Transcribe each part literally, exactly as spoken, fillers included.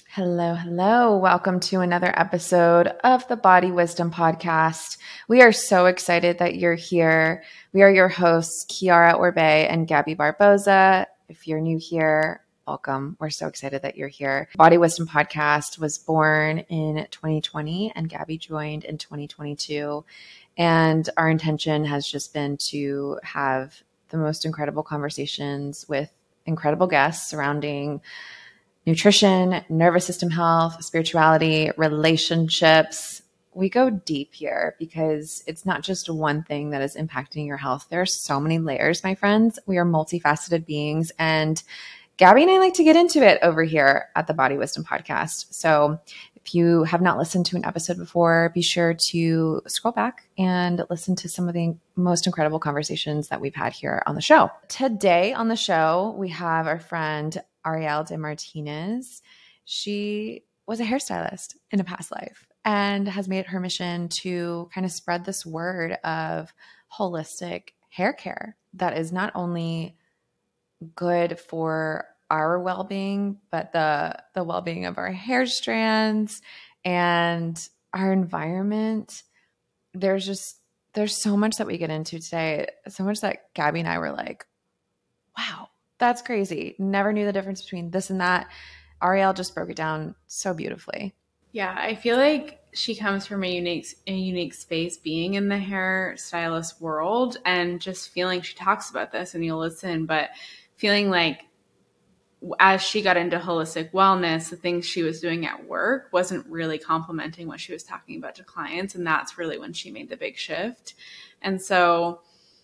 Hello, hello. Welcome to another episode of the Body Wisdom Podcast. We are so excited that you're here. We are your hosts, Kiara Orbay and Gabby Barboza. If you're new here, welcome. We're so excited that you're here. Body Wisdom Podcast was born in twenty twenty and Gabby joined in twenty twenty-two. And our intention has just been to have the most incredible conversations with incredible guests surrounding nutrition, nervous system health, spirituality, relationships. We go deep here because it's not just one thing that is impacting your health. There are so many layers, my friends. We are multifaceted beings, and Gabby and I like to get into it over here at the Body Wisdom Podcast. So if you have not listened to an episode before, be sure to scroll back and listen to some of the most incredible conversations that we've had here on the show. Today on the show, we have our friend Arielle de Martinez. She was a hairstylist in a past life and has made it her mission to kind of spread this word of holistic hair care that is not only good for our well-being, but the the well-being of our hair strands and our environment. There's just there's so much that we get into today, so much that Gabby and I were like, wow, that's crazy. Never knew the difference between this and that. Arielle just broke it down so beautifully. Yeah, I feel like she comes from a unique a unique space being in the hair stylist world, and just feeling, she talks about this and you'll listen, but feeling like as she got into holistic wellness, the things she was doing at work wasn't really complementing what she was talking about to clients. And that's really when she made the big shift. And so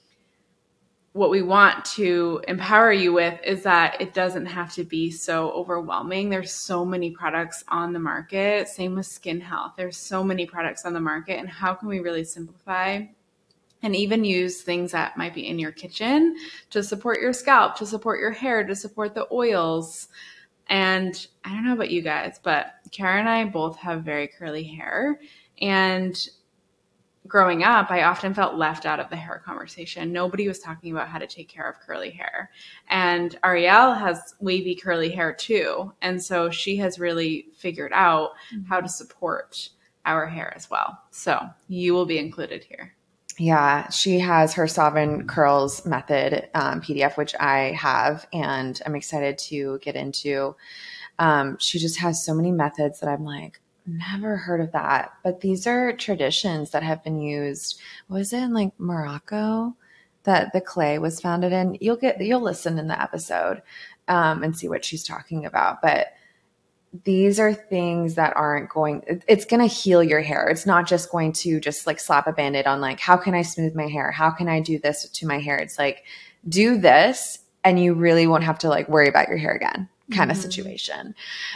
what we want to empower you with is that it doesn't have to be so overwhelming. There's so many products on the market. Same with skin health. There's so many products on the market. And how can we really simplify and even use things that might be in your kitchen to support your scalp, to support your hair, to support the oils? And I don't know about you guys, but Kara and I both have very curly hair. And growing up, I often felt left out of the hair conversation. Nobody was talking about how to take care of curly hair. And Arielle has wavy curly hair too. And so she has really figured out mm-hmm. how to support our hair as well. So you will be included here. Yeah, she has her Sovereign Curls Method um, P D F, which I have, and I'm excited to get into. Um, she just has so many methods that I'm like, never heard of that. But these are traditions that have been used. Was it in like Morocco that the clay was founded in? You'll get, you'll listen in the episode um, and see what she's talking about. But these are things that aren't going, it's going to heal your hair. It's not just going to just like slap a Band-Aid on like, how can I smooth my hair? How can I do this to my hair? It's like, do this and you really won't have to like worry about your hair again kind mm-hmm. of situation.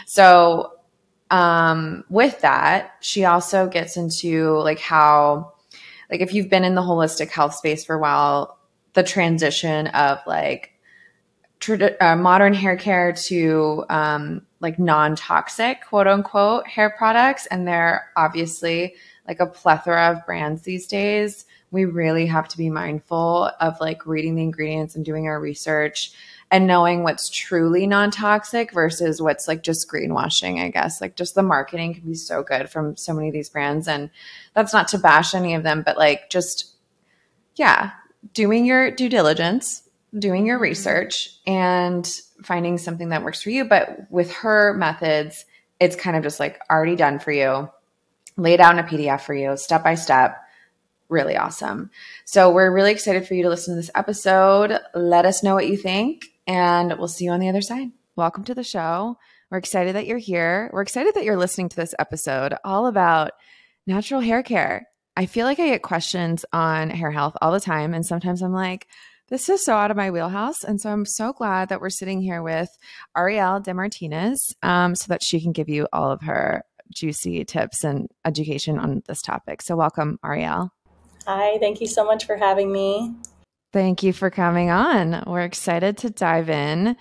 So um, with that, she also gets into like how, like if you've been in the holistic health space for a while, the transition of like trad- uh, modern hair care to um, like non-toxic, quote unquote, hair products. And they're obviously like a plethora of brands these days. We really have to be mindful of like reading the ingredients and doing our research and knowing what's truly non-toxic versus what's like just greenwashing, I guess. Like just the marketing can be so good from so many of these brands. And that's not to bash any of them, but like just, yeah, doing your due diligence, doing your research and finding something that works for you. But with her methods, it's kind of just like already done for you, laid out in a P D F for you, step by step. Really awesome. So we're really excited for you to listen to this episode. Let us know what you think, and we'll see you on the other side. Welcome to the show. We're excited that you're here. We're excited that you're listening to this episode all about natural hair care. I feel like I get questions on hair health all the time, and sometimes I'm like, this is so out of my wheelhouse. And so I'm so glad that we're sitting here with Arielle de Martinez um, so that she can give you all of her juicy tips and education on this topic. So welcome, Arielle. Hi, thank you so much for having me. Thank you for coming on. We're excited to dive in.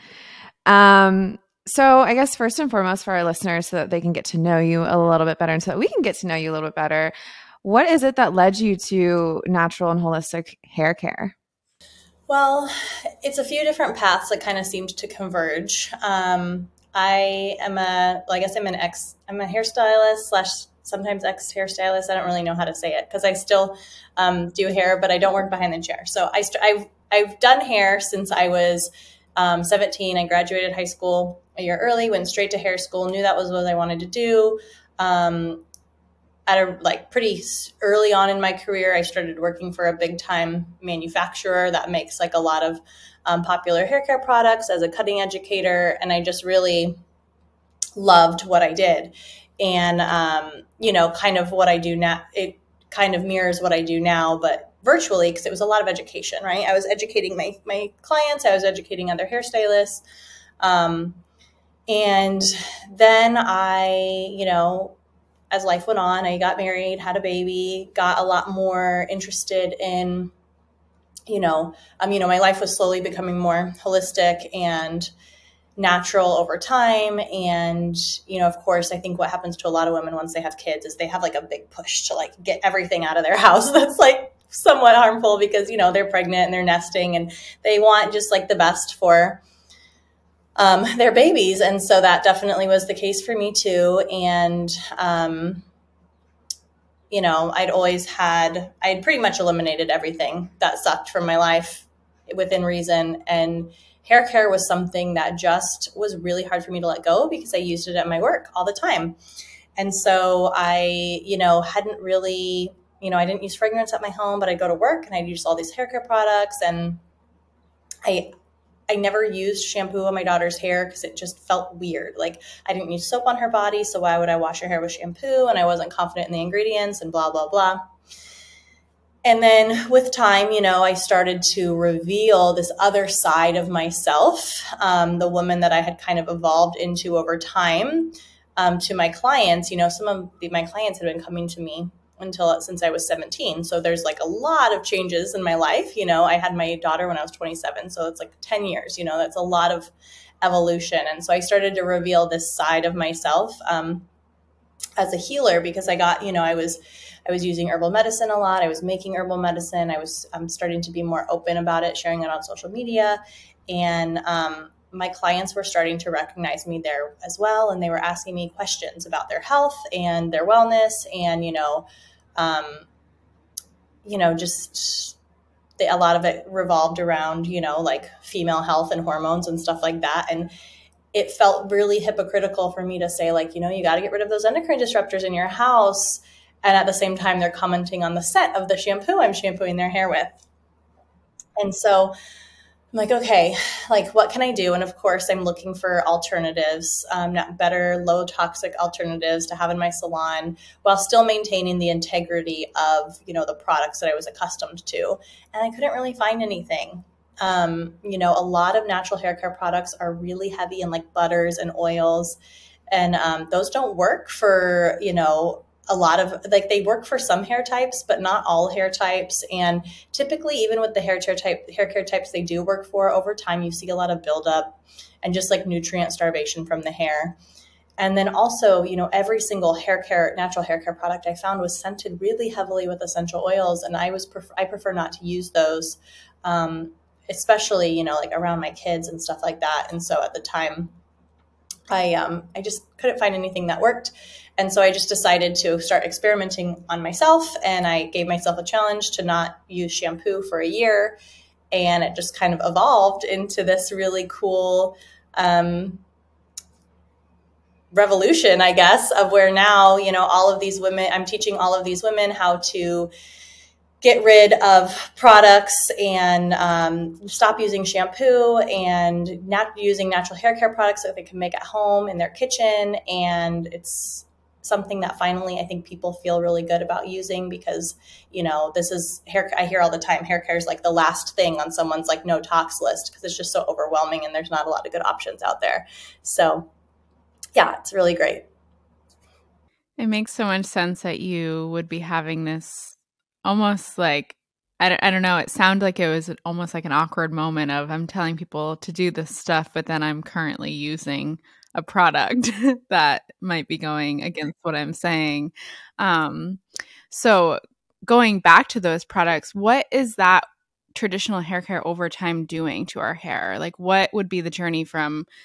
Um, so I guess first and foremost for our listeners so that they can get to know you a little bit better and so that we can get to know you a little bit better, what is it that led you to natural and holistic hair care? Well, it's a few different paths that kind of seemed to converge. Um, I am a, well, I guess I'm an ex, I'm a hairstylist slash sometimes ex hairstylist. I don't really know how to say it because I still um, do hair, but I don't work behind the chair. So I, st- I've, I've done hair since I was um, seventeen. I graduated high school a year early, went straight to hair school, knew that was what I wanted to do. Um, at a like pretty early on in my career, I started working for a big time manufacturer that makes like a lot of um, popular hair care products as a cutting educator. And I just really loved what I did. And, um, you know, kind of what I do now, it kind of mirrors what I do now, but virtually, because it was a lot of education, right? I was educating my, my clients, I was educating other hairstylists. Um, and then I, you know, as life went on, I got married, had a baby, got a lot more interested in, you know, um, you know, my life was slowly becoming more holistic and natural over time. And, you know, of course, I think what happens to a lot of women once they have kids is they have like a big push to like get everything out of their house that's like somewhat harmful because, you know, they're pregnant and they're nesting and they want just like the best for um, their babies. And so that definitely was the case for me too. And, um, you know, I'd always had, I'd pretty much eliminated everything that sucked from my life within reason. And hair care was something that just was really hard for me to let go because I used it at my work all the time. And so I, you know, hadn't really, you know, I didn't use fragrance at my home, but I'd go to work and I'd use all these hair care products. And I, I never used shampoo on my daughter's hair because it just felt weird. Like I didn't use soap on her body, so why would I wash her hair with shampoo? And I wasn't confident in the ingredients and blah, blah, blah. And then with time, you know, I started to reveal this other side of myself, um, the woman that I had kind of evolved into over time um, to my clients. You know, some of the, my clients had been coming to me until since I was seventeen. So there's like a lot of changes in my life. You know, I had my daughter when I was twenty-seven. So it's like ten years, you know, that's a lot of evolution. And so I started to reveal this side of myself um, as a healer because I got, you know, I was, I was using herbal medicine a lot. I was making herbal medicine. I was um, starting to be more open about it, sharing it on social media. And um, my clients were starting to recognize me there as well. And they were asking me questions about their health and their wellness and, you know, Um, you know, just the, a lot of it revolved around, you know, like female health and hormones and stuff like that. And it felt really hypocritical for me to say like, you know, you got to get rid of those endocrine disruptors in your house. And at the same time, they're commenting on the scent of the shampoo I'm shampooing their hair with. And so I'm like, okay, like what can I do? And of course, I'm looking for alternatives, um, not better, low toxic alternatives to have in my salon while still maintaining the integrity of, you know, the products that I was accustomed to. And I couldn't really find anything. Um, you know, a lot of natural hair care products are really heavy in like butters and oils. And um, those don't work for, you know, a lot of like they work for some hair types, but not all hair types. And typically, even with the hair care type, hair care types they do work for, over time, you see a lot of buildup and just like nutrient starvation from the hair. And then also, you know, every single hair care, natural hair care product I found was scented really heavily with essential oils. And I was, pref- I prefer not to use those, um, especially, you know, like around my kids and stuff like that. And so at the time, I um, I just couldn't find anything that worked. And so I just decided to start experimenting on myself. And I gave myself a challenge to not use shampoo for a year. And it just kind of evolved into this really cool um, revolution, I guess, of where now, you know, all of these women, I'm teaching all of these women how to get rid of products and um, stop using shampoo and not using natural hair care products that they can make at home in their kitchen. And it's something that finally I think people feel really good about using because, you know, this is hair. I hear all the time hair care is like the last thing on someone's like no tox list because it's just so overwhelming and there's not a lot of good options out there. So yeah, it's really great. It makes so much sense that you would be having this almost like, I don't, I don't know, it sounded like it was almost like an awkward moment of I'm telling people to do this stuff, but then I'm currently using a product that might be going against what I'm saying. Um, so going back to those products, what is that traditional hair care over time doing to our hair? Like what would be the journey from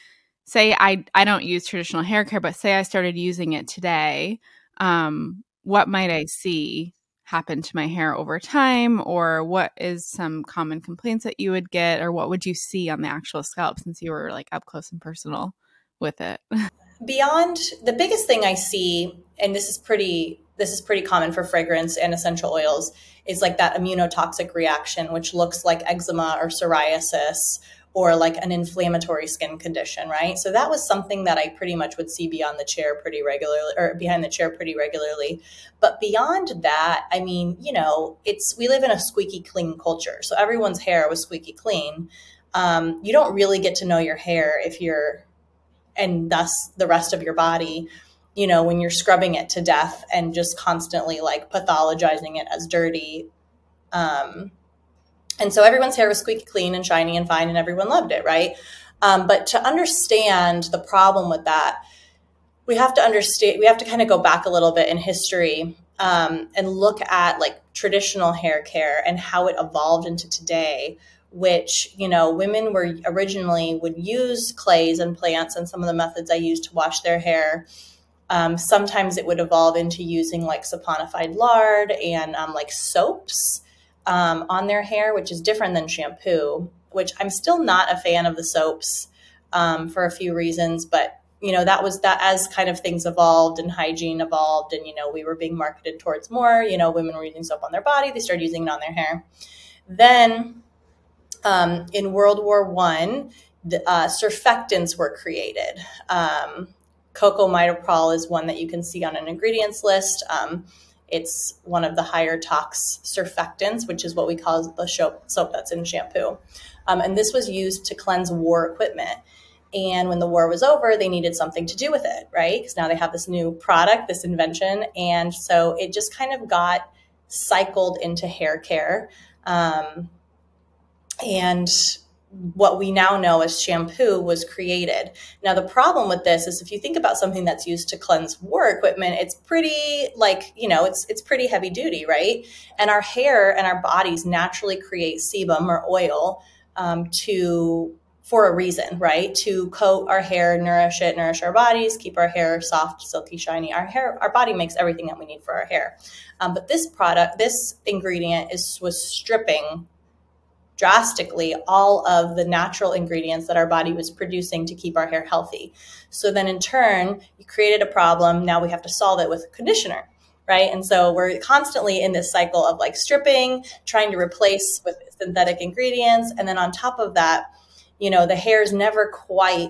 say I, I don't use traditional hair care, but say I started using it today, um, what might I see happen to my hair over time? Or what is some common complaints that you would get? Or what would you see on the actual scalp since you were like up close and personal with it? Beyond the biggest thing I see, and this is pretty this is pretty common for fragrance and essential oils, is like that immunotoxic reaction, which looks like eczema or psoriasis or like an inflammatory skin condition, right? So that was something that I pretty much would see beyond the chair pretty regularly, or behind the chair pretty regularly. But beyond that, I mean, you know, it's we live in a squeaky clean culture. So everyone's hair was squeaky clean. Um, you don't really get to know your hair if you're, and thus the rest of your body, you know, when you're scrubbing it to death and just constantly like pathologizing it as dirty. Um, and so everyone's hair was squeaky clean and shiny and fine and everyone loved it, right? Um, but to understand the problem with that, we have to understand, we have to kind of go back a little bit in history um, and look at like traditional hair care and how it evolved into today, which, you know, women were originally would use clays and plants and some of the methods I used to wash their hair. Um, sometimes it would evolve into using like saponified lard and um, like soaps um, on their hair, which is different than shampoo, which I'm still not a fan of the soaps um, for a few reasons. But, you know, that was that as kind of things evolved and hygiene evolved and, you know, we were being marketed towards more, you know, women were using soap on their body. They started using it on their hair. Then um, in World War One, the, uh, surfactants were created. Um, Cocamidopropyl is one that you can see on an ingredients list. Um, it's one of the higher tox surfactants, which is what we call the soap, soap that's in shampoo. Um, and this was used to cleanse war equipment. And when the war was over, they needed something to do with it, right? Because now they have this new product, this invention. And so it just kind of got cycled into hair care. Um, and what we now know as shampoo was created. Now, the problem with this is if you think about something that's used to cleanse war equipment, it's pretty like, you know, it's it's pretty heavy duty, right? And our hair and our bodies naturally create sebum or oil um, to for a reason, right? To coat our hair, nourish it, nourish our bodies, keep our hair soft, silky, shiny. Our hair, our body makes everything that we need for our hair. Um, but this product, this ingredient is was stripping drastically all of the natural ingredients that our body was producing to keep our hair healthy. So then in turn, you created a problem. Now we have to solve it with a conditioner, right? And so we're constantly in this cycle of like stripping, trying to replace with synthetic ingredients. And then on top of that, you know, the hair is never quite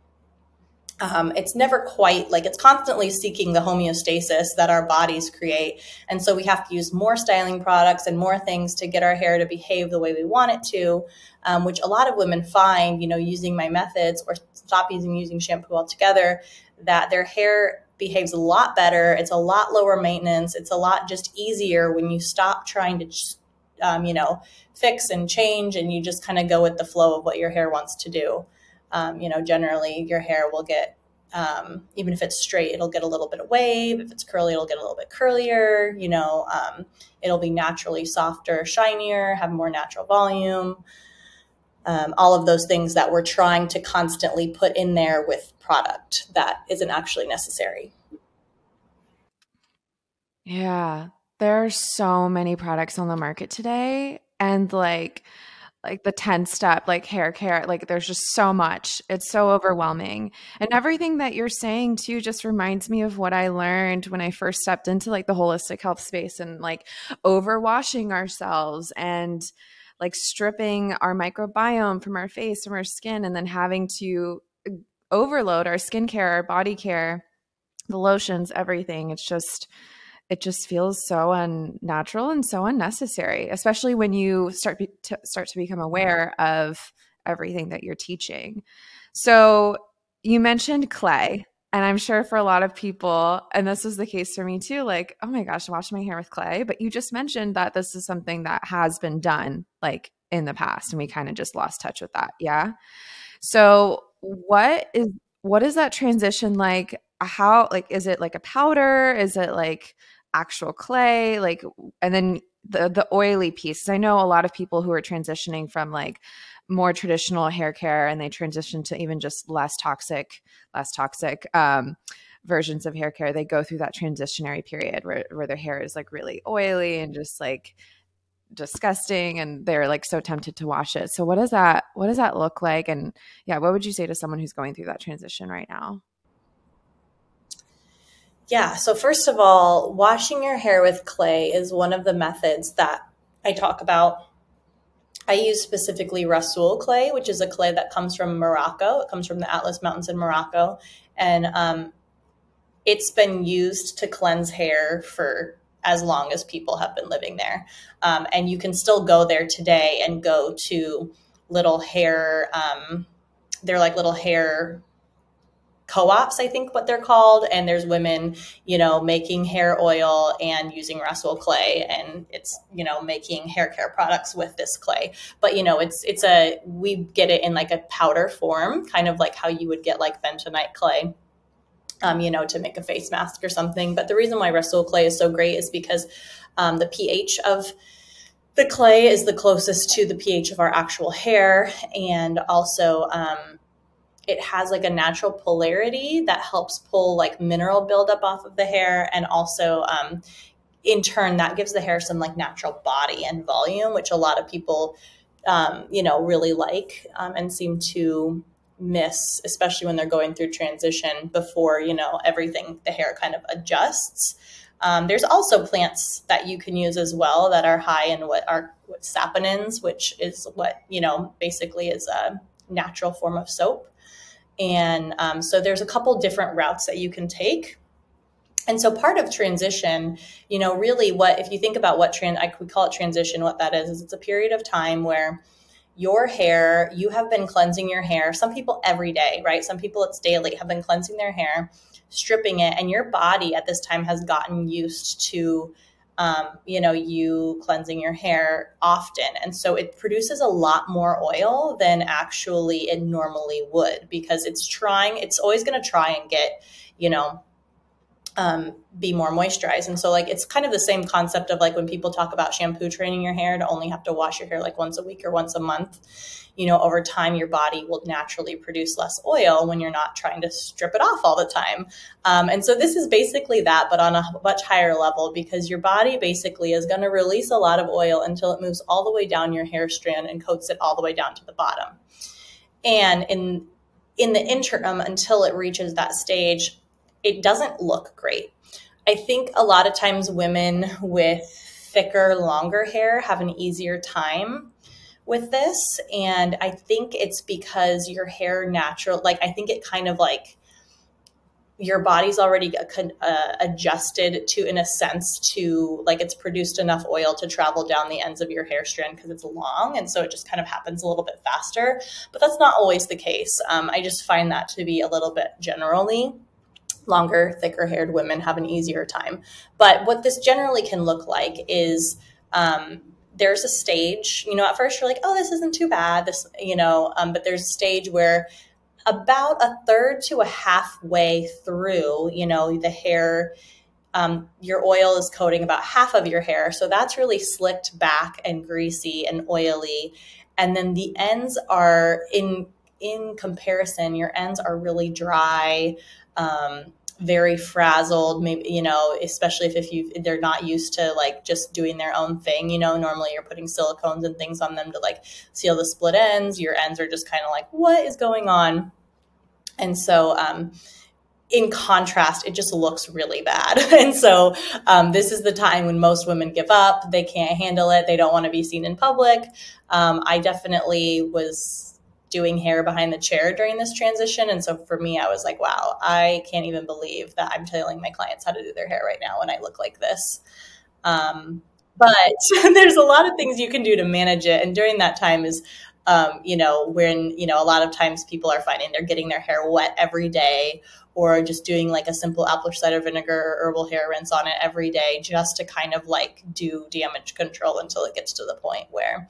Um, it's never quite like it's constantly seeking the homeostasis that our bodies create. And so we have to use more styling products and more things to get our hair to behave the way we want it to, um, which a lot of women find, you know, using my methods or stop using using shampoo altogether, that their hair behaves a lot better. It's a lot lower maintenance. It's a lot just easier when you stop trying to, um, you know, fix and change and you just kind of go with the flow of what your hair wants to do. Um, you know, generally your hair will get, um, even if it's straight, it'll get a little bit of wave. If it's curly, it'll get a little bit curlier. You know, um, it'll be naturally softer, shinier, have more natural volume. Um, all of those things that we're trying to constantly put in there with product that isn't actually necessary. Yeah, there are so many products on the market today. And like, like the ten step, like hair care, like there's just so much. It's so overwhelming. And everything that you're saying too just reminds me of what I learned when I first stepped into like the holistic health space and like overwashing ourselves and like stripping our microbiome from our face, from our skin, and then having to overload our skincare, our body care, the lotions, everything. It's just it just feels so unnatural and so unnecessary, especially when you start be, to start to become aware of everything that you're teaching. So you mentioned clay, and I'm sure for a lot of people, and this is the case for me too, like, oh my gosh, I wash my hair with clay. But you just mentioned that this is something that has been done like in the past, and we kind of just lost touch with that. Yeah. So what is what is that transition like? How, like, is it like a powder? Is it like actual clay? Like, and then the the oily piece. I know a lot of people who are transitioning from like more traditional hair care and they transition to even just less toxic, less toxic um, versions of hair care. They go through that transitionary period where, where their hair is like really oily and just like disgusting, and they're like so tempted to wash it. So what does that what does that look like? And yeah, what would you say to someone who's going through that transition right now? Yeah. So first of all, washing your hair with clay is one of the methods that I talk about. I use specifically Rasoul clay, which is a clay that comes from Morocco. It comes from the Atlas Mountains in Morocco. And um, it's been used to cleanse hair for as long as people have been living there. Um, and you can still go there today and go to little hair, um, they're like little hair co-ops, I think what they're called. And there's women, you know, making hair oil and using Rasoul clay, and it's, you know, making hair care products with this clay. But, you know, it's, it's a, we get it in like a powder form, kind of like how you would get like bentonite clay, um, you know, to make a face mask or something. But the reason why Rasoul clay is so great is because um, the pH of the clay is the closest to the pH of our actual hair. And also, um, it has like a natural polarity that helps pull like mineral buildup off of the hair. And also, um, in turn, that gives the hair some like natural body and volume, which a lot of people, um, you know, really like um, and seem to miss, especially when they're going through transition before, you know, everything, the hair kind of adjusts. Um, there's also plants that you can use as well that are high in what are what saponins, which is what, you know, basically is a natural form of soap. And um, so there's a couple different routes that you can take. And so part of transition, you know, really what, if you think about what trans, I could call it transition, what that is, is it's a period of time where your hair, you have been cleansing your hair. Some people every day, right? Some people it's daily, have been cleansing their hair, stripping it. And your body at this time has gotten used to Um, you know, you cleansing your hair often. And so it produces a lot more oil than actually it normally would, because it's trying, it's always going to try and get, you know, um, be more moisturized. And so like, it's kind of the same concept of like when people talk about shampoo training your hair to only have to wash your hair like once a week or once a month, you know, over time, your body will naturally produce less oil when you're not trying to strip it off all the time. Um, and so this is basically that, but on a much higher level, because your body basically is going to release a lot of oil until it moves all the way down your hair strand and coats it all the way down to the bottom. And in, in the interim, until it reaches that stage, it doesn't look great. I think a lot of times women with thicker, longer hair have an easier time with this. And I think it's because your hair natural, like, I think it kind of like your body's already uh, adjusted to, in a sense, to like it's produced enough oil to travel down the ends of your hair strand because it's long. And so it just kind of happens a little bit faster, but that's not always the case. Um, I just find that to be a little bit generally longer, thicker haired women have an easier time. But what this generally can look like is, um, there's a stage, you know, at first you're like, oh, this isn't too bad, this, you know, um, but there's a stage where about a third to a halfway through, you know, the hair, um, your oil is coating about half of your hair. So that's really slicked back and greasy and oily. And then the ends are in, in comparison, your ends are really dry, um, very frazzled, maybe, you know, especially if, if you, they're not used to like just doing their own thing, you know, normally you're putting silicones and things on them to like seal the split ends. Your ends are just kind of like, what is going on? And so, um, in contrast, it just looks really bad. And so, um, this is the time when most women give up. They can't handle it. They don't want to be seen in public. Um, I definitely was doing hair behind the chair during this transition. And so for me, I was like, wow, I can't even believe that I'm telling my clients how to do their hair right now when I look like this. Um, but there's a lot of things you can do to manage it. And during that time is, um, you know, when, you know, a lot of times people are finding they're getting their hair wet every day, or just doing like a simple apple cider vinegar or herbal hair rinse on it every day, just to kind of like do damage control until it gets to the point where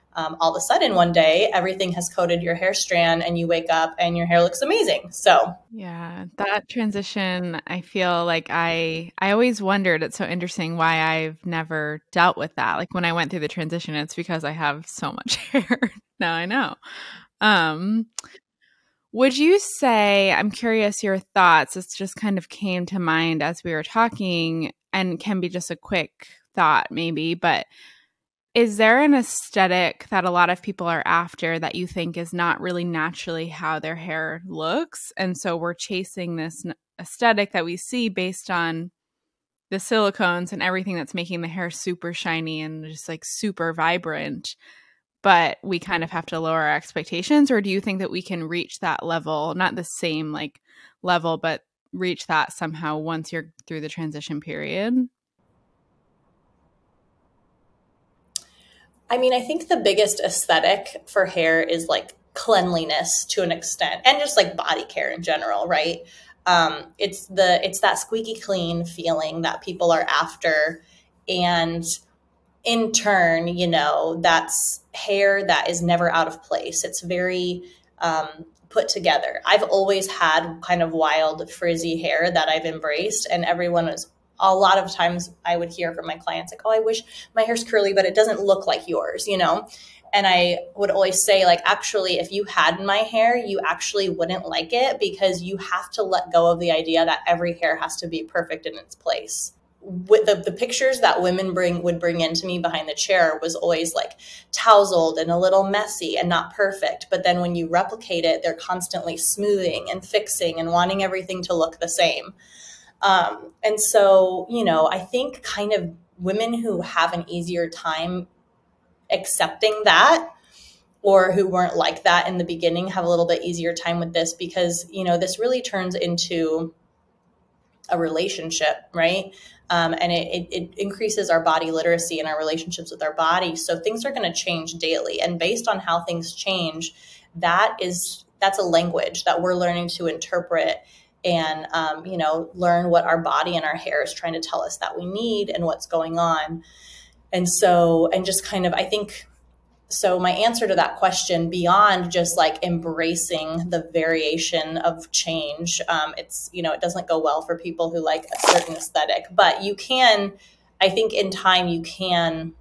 um, all of a sudden one day, everything has coated your hair strand and you wake up and your hair looks amazing. So yeah, that transition, I feel like I I always wondered, it's so interesting why I've never dealt with that. Like when I went through the transition, it's because I have so much hair. Now I know. Um, would you say, I'm curious your thoughts, this just kind of came to mind as we were talking and can be just a quick thought maybe, but is there an aesthetic that a lot of people are after that you think is not really naturally how their hair looks? And so we're chasing this aesthetic that we see based on the silicones and everything that's making the hair super shiny and just like super vibrant, but we kind of have to lower our expectations? Or do you think that we can reach that level, not the same like level, but reach that somehow once you're through the transition period? I mean, I think the biggest aesthetic for hair is like cleanliness to an extent, and just like body care in general, right? Um, it's the it's that squeaky clean feeling that people are after, and in turn, you know, that's hair that is never out of place. It's very um, put together. I've always had kind of wild frizzy hair that I've embraced, and everyone is a lot of times I would hear from my clients like, oh, I wish my hair's curly, but it doesn't look like yours, you know? And I would always say, like, actually, if you had my hair, you actually wouldn't like it, because you have to let go of the idea that every hair has to be perfect in its place. With the, the pictures that women bring would bring into me behind the chair was always like tousled and a little messy and not perfect. But then when you replicate it, they're constantly smoothing and fixing and wanting everything to look the same. Um, and so, you know, I think kind of women who have an easier time accepting that, or who weren't like that in the beginning, have a little bit easier time with this, because, you know, this really turns into a relationship, right? Um, and it, it, it increases our body literacy and our relationships with our body. So things are going to change daily. And based on how things change, that is, that's a language that we're learning to interpret and, um, you know, learn what our body and our hair is trying to tell us that we need and what's going on. And so, and just kind of, I think, so my answer to that question, beyond just like embracing the variation of change, um, it's, you know, it doesn't go well for people who like a certain aesthetic, but you can, I think in time you can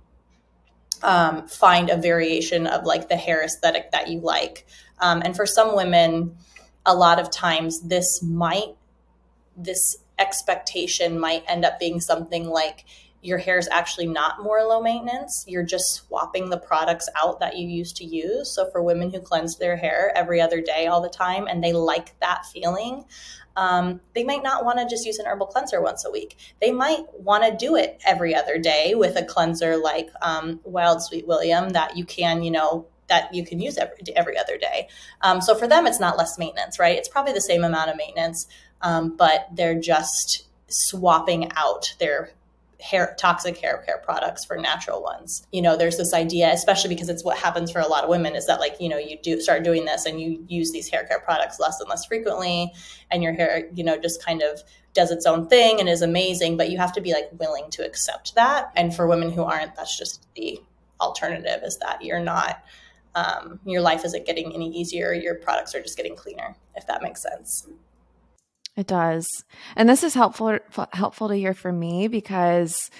um, find a variation of like the hair aesthetic that you like. Um, and for some women, a lot of times this might, this expectation might end up being something like, your hair is actually not more low maintenance. You're just swapping the products out that you used to use. So for women who cleanse their hair every other day all the time, and they like that feeling, um, they might not want to just use an herbal cleanser once a week. They might want to do it every other day with a cleanser like um, Wild Sweet William that you can, you know, that you can use every, every other day. Um, so for them, it's not less maintenance, right? It's probably the same amount of maintenance, um, but they're just swapping out their hair, toxic hair care products for natural ones. You know, there's this idea, especially because it's what happens for a lot of women, is that like, you know, you do start doing this and you use these hair care products less and less frequently, and your hair, you know, just kind of does its own thing and is amazing, but you have to be like willing to accept that. And for women who aren't, that's just the alternative, is that you're not, um, your life isn't getting any easier. Your products are just getting cleaner, if that makes sense. It does. And this is helpful helpful to hear for me, because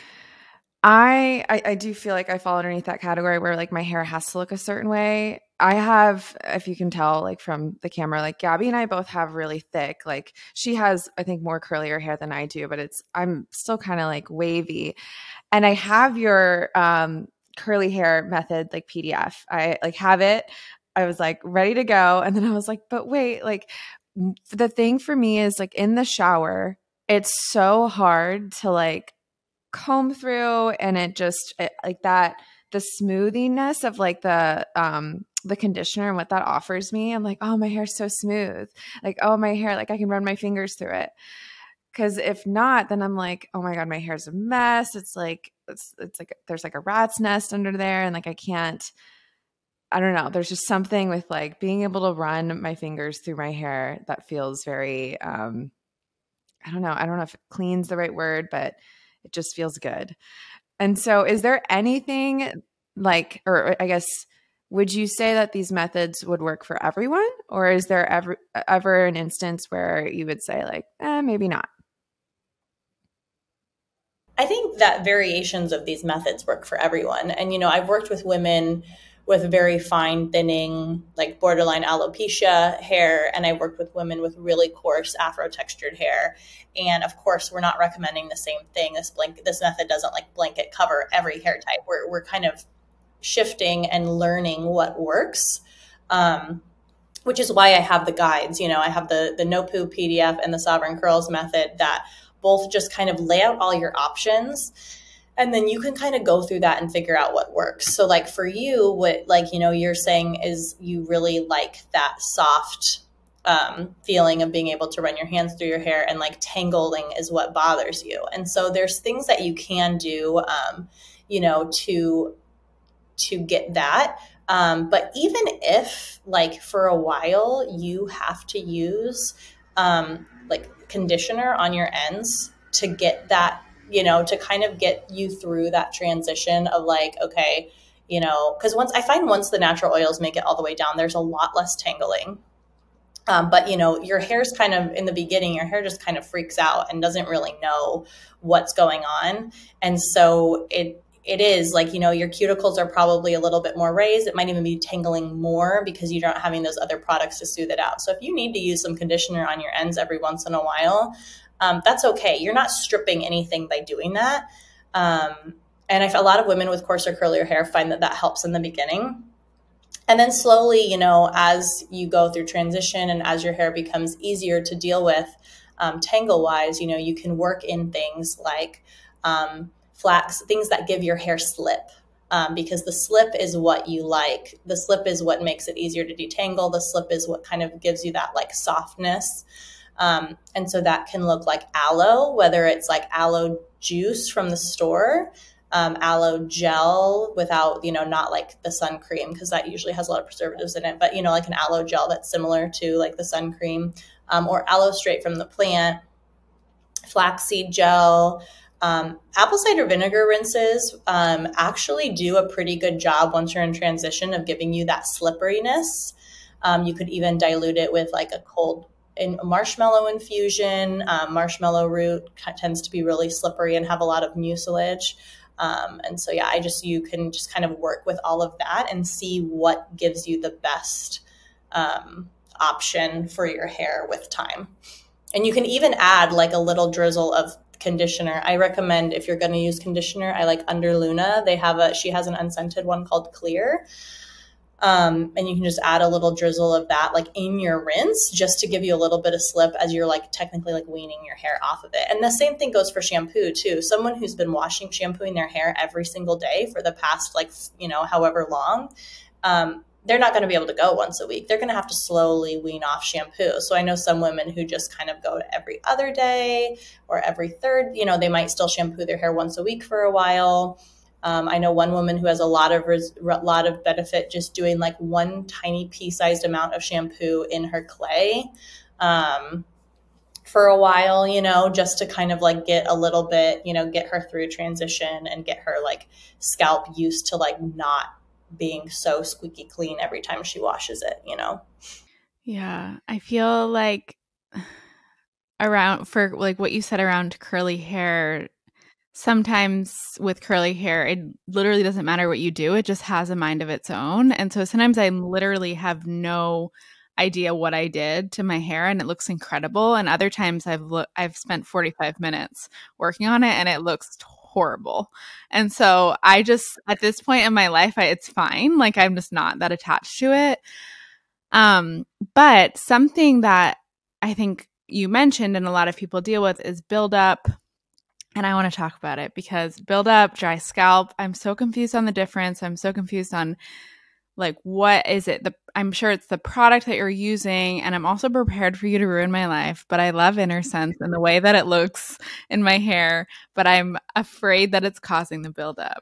I, I I do feel like I fall underneath that category where like my hair has to look a certain way. I have, if you can tell like from the camera, like Gabby and I both have really thick, like she has, I think, more curlier hair than I do, but it's, I'm still kind of like wavy. And I have your um, curly hair method, like P D F. I like have it. I was like ready to go. And then I was like, but wait, like, the thing for me is like in the shower, it's so hard to like comb through, and it just it, like that, the smoothiness of like the, um, the conditioner and what that offers me. I'm like, oh, my hair's so smooth. Like, oh, my hair, like I can run my fingers through it. Cause if not, then I'm like, oh my God, my hair's a mess. It's like, it's, it's like, there's like a rat's nest under there. And like, I can't, I don't know. There's just something with like being able to run my fingers through my hair that feels very, um, I don't know. I don't know if clean's the right word, but it just feels good. And so is there anything like, or I guess would you say that these methods would work for everyone, or is there ever ever an instance where you would say like, eh, maybe not? I think that variations of these methods work for everyone. And, you know, I've worked with women with very fine thinning, like borderline alopecia hair. And I worked with women with really coarse Afro textured hair. And of course, we're not recommending the same thing. This blanket, this method doesn't like blanket cover every hair type. We're, we're kind of shifting and learning what works. Um, which is why I have the guides. You know, I have the, the No Poo P D F and the Sovereign Curls method that both just kind of lay out all your options. And then you can kind of go through that and figure out what works. So like for you, what like, you know, you're saying is you really like that soft um, feeling of being able to run your hands through your hair, and like tangling is what bothers you. And so there's things that you can do, um, you know, to, to get that. Um, but even if like for a while you have to use um, like conditioner on your ends to get that, you know, to kind of get you through that transition of like, okay, you know, because once I find once the natural oils make it all the way down, there's a lot less tangling. Um, but, you know, your hair's kind of in the beginning, your hair just kind of freaks out and doesn't really know what's going on. And so it, it is like, you know, your cuticles are probably a little bit more raised. It might even be tangling more because you're not having those other products to soothe it out. So if you need to use some conditioner on your ends every once in a while, um, that's okay. You're not stripping anything by doing that. Um, and I, a lot of women with coarser, curlier hair find that that helps in the beginning. And then slowly, you know, as you go through transition and as your hair becomes easier to deal with um, tangle-wise, you know, you can work in things like um, flax, things that give your hair slip, um, because the slip is what you like. The slip is what makes it easier to detangle. The slip is what kind of gives you that like softness. Um, and so that can look like aloe, whether it's like aloe juice from the store, um, aloe gel without, you know, not like the sun cream, because that usually has a lot of preservatives in it, but, you know, like an aloe gel that's similar to like the sun cream, um, or aloe straight from the plant, flaxseed gel. Um, apple cider vinegar rinses um, actually do a pretty good job once you're in transition of giving you that slipperiness. Um, you could even dilute it with like a cold in marshmallow infusion. Um, marshmallow root tends to be really slippery and have a lot of mucilage. Um, and so, yeah, I just, you can just kind of work with all of that and see what gives you the best um, option for your hair with time. And you can even add like a little drizzle of conditioner. I recommend if you're going to use conditioner, I like Under Luna. They have a, she has an unscented one called Clear. Um, and you can just add a little drizzle of that like in your rinse just to give you a little bit of slip as you're like technically like weaning your hair off of it. And the same thing goes for shampoo too. Someone who's been washing, shampooing their hair every single day for the past like, you know, however long, um, they're not going to be able to go once a week. They're going to have to slowly wean off shampoo. So I know some women who just kind of go to every other day or every third, you know, they might still shampoo their hair once a week for a while. Um, I know one woman who has a lot of res- lot of benefit just doing like one tiny pea-sized amount of shampoo in her clay um, for a while, you know, just to kind of like get a little bit, you know, get her through transition and get her like scalp used to like not being so squeaky clean every time she washes it, you know? Yeah. I feel like around for like what you said around curly hair, sometimes with curly hair, it literally doesn't matter what you do. It just has a mind of its own. And so sometimes I literally have no idea what I did to my hair and it looks incredible. And other times I've lo- I've spent forty-five minutes working on it and it looks horrible. And so I just, at this point in my life, I, it's fine. Like I'm just not that attached to it. Um, but something that I think you mentioned and a lot of people deal with is buildup. And I want to talk about it because buildup, dry scalp, I'm so confused on the difference. I'm so confused on like, what is it? The, I'm sure it's the product that you're using. And I'm also prepared for you to ruin my life. But I love Inner Sense and the way that it looks in my hair. But I'm afraid that it's causing the buildup.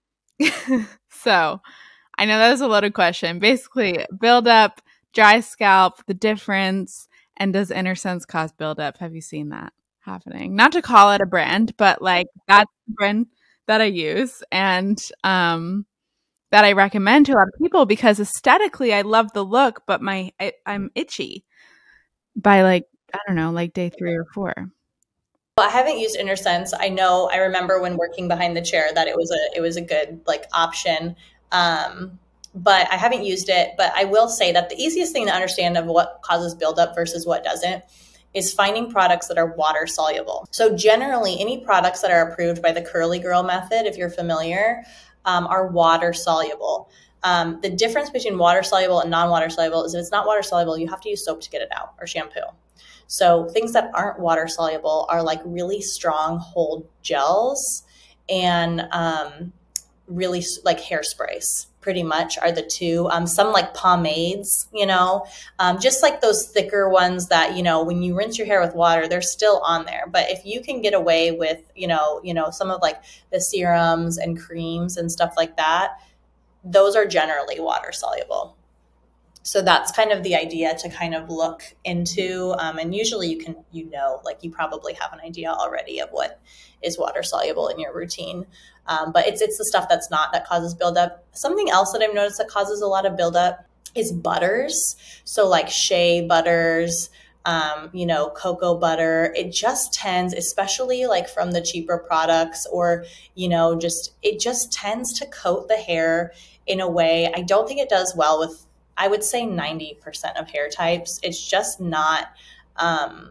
So I know that was a loaded question. Basically, buildup, dry scalp, the difference. And does Inner Sense cause buildup? Have you seen that happening? Not to call it a brand, but like that's the brand that I use. And um that I recommend to a lot of people because aesthetically I love the look, but my I, I'm itchy by like, I don't know, like day three or four. Well, I haven't used InnerSense. I know, I remember when working behind the chair that it was a, it was a good like option. Um, but I haven't used it, but I will say that the easiest thing to understand of what causes buildup versus what doesn't is finding products that are water soluble. So generally any products that are approved by the Curly Girl method, if you're familiar, um, are water soluble. Um, the difference between water soluble and non-water soluble is if it's not water soluble, you have to use soap to get it out or shampoo. So things that aren't water soluble are like really strong hold gels and um, really like hairsprays pretty much are the two. Um, some like pomades, you know, um, just like those thicker ones that, you know, when you rinse your hair with water, they're still on there. But if you can get away with, you know, you know, some of like the serums and creams and stuff like that, those are generally water soluble. So that's kind of the idea to kind of look into. Um, and usually you can, you know, like you probably have an idea already of what is water soluble in your routine. Um, but it's, it's the stuff that's not, that causes buildup. Something else that I've noticed that causes a lot of buildup is butters. So like shea butters, um, you know, cocoa butter, it just tends, especially like from the cheaper products or, you know, just, it just tends to coat the hair in a way. I don't think it does well with, I would say ninety percent of hair types. It's just not, um,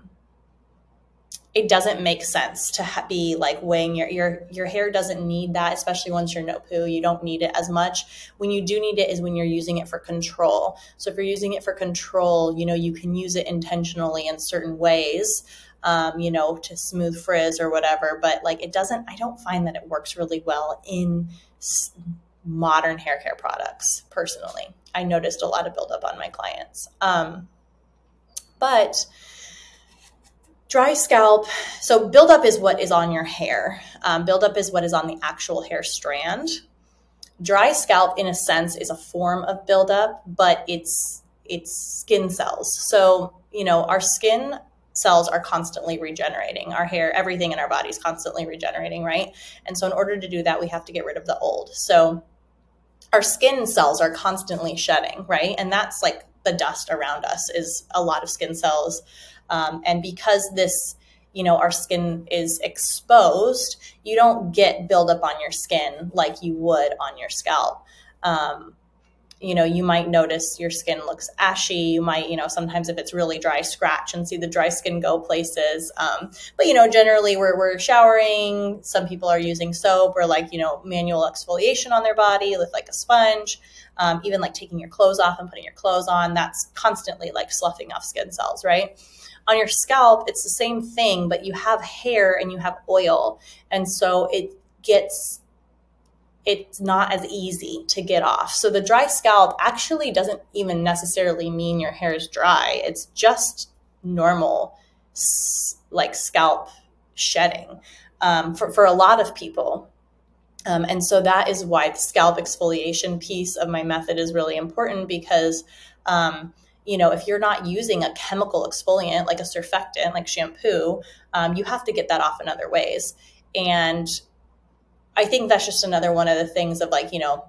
it doesn't make sense to ha- be like weighing your, your, your hair doesn't need that, especially once you're no poo, you don't need it as much. When you do need it is when you're using it for control. So if you're using it for control, you know, you can use it intentionally in certain ways, um, you know, to smooth frizz or whatever, but like it doesn't, I don't find that it works really well in s- modern hair care products. Personally, I noticed a lot of buildup on my clients. Um, but dry scalp, so buildup is what is on your hair. Um, buildup is what is on the actual hair strand. Dry scalp, in a sense, is a form of buildup, but it's it's skin cells. So, you know, our skin cells are constantly regenerating. Our hair, everything in our body is constantly regenerating, right? And so in order to do that, we have to get rid of the old. So our skin cells are constantly shedding, right? And that's like the dust around us is a lot of skin cells. Um, and because this, you know, our skin is exposed, you don't get buildup on your skin like you would on your scalp. Um, you know, you might notice your skin looks ashy. You might, you know, sometimes if it's really dry, scratch and see the dry skin go places. Um, but, you know, generally we're, we're showering. Some people are using soap or like, you know, manual exfoliation on their body with like a sponge. Um, even like taking your clothes off and putting your clothes on, that's constantly like sloughing off skin cells, right? On your scalp, it's the same thing, but you have hair and you have oil. And so it gets it's not as easy to get off. So the dry scalp actually doesn't even necessarily mean your hair is dry. It's just normal, like scalp shedding um, for, for a lot of people. Um, and so that is why the scalp exfoliation piece of my method is really important because, um, you know, if you're not using a chemical exfoliant like a surfactant, like shampoo, um, you have to get that off in other ways. And I think that's just another one of the things of like, you know,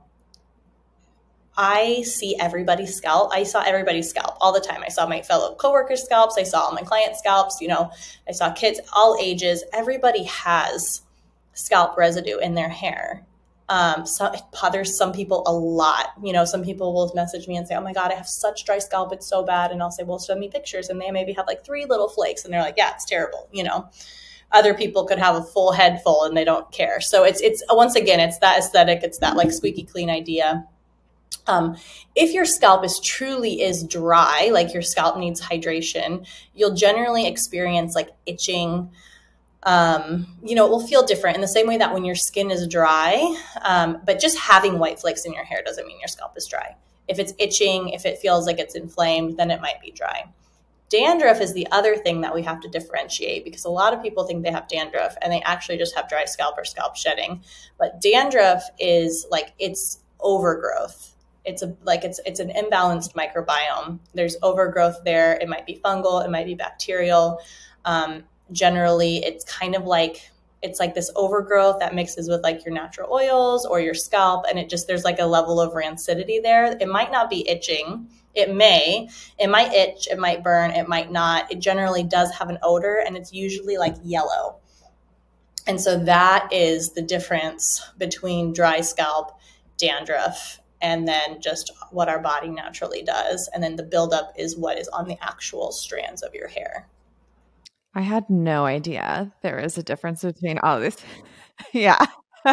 I see everybody's scalp. I saw everybody's scalp all the time. I saw my fellow coworkers' scalps. I saw all my clients' scalps. You know, I saw kids, all ages. Everybody has scalp residue in their hair. Um, so it bothers some people a lot. You know, some people will message me and say, oh my God, I have such dry scalp. It's so bad. And I'll say, well, send me pictures. And they maybe have like three little flakes. And they're like, yeah, it's terrible, you know. Other people could have a full head full and they don't care. So it's, it's once again, it's that aesthetic. It's that like squeaky clean idea. Um, if your scalp is truly is dry, like your scalp needs hydration, you'll generally experience like itching. Um, you know, it will feel different in the same way that when your skin is dry, um, but just having white flakes in your hair doesn't mean your scalp is dry. If it's itching, if it feels like it's inflamed, then it might be dry. Dandruff is the other thing that we have to differentiate because a lot of people think they have dandruff and they actually just have dry scalp or scalp shedding. But dandruff is like it's overgrowth. It's a like it's it's an imbalanced microbiome. There's overgrowth there. It might be fungal. It might be bacterial. Um, generally, it's kind of like it's like this overgrowth that mixes with like your natural oils or your scalp. And it just, there's like a level of rancidity there. It might not be itching. It may, it might itch, it might burn, it might not. It generally does have an odor, and it's usually like yellow. And so that is the difference between dry scalp, dandruff, and then just what our body naturally does. And then the buildup is what is on the actual strands of your hair. I had no idea there is a difference between all this. Yeah.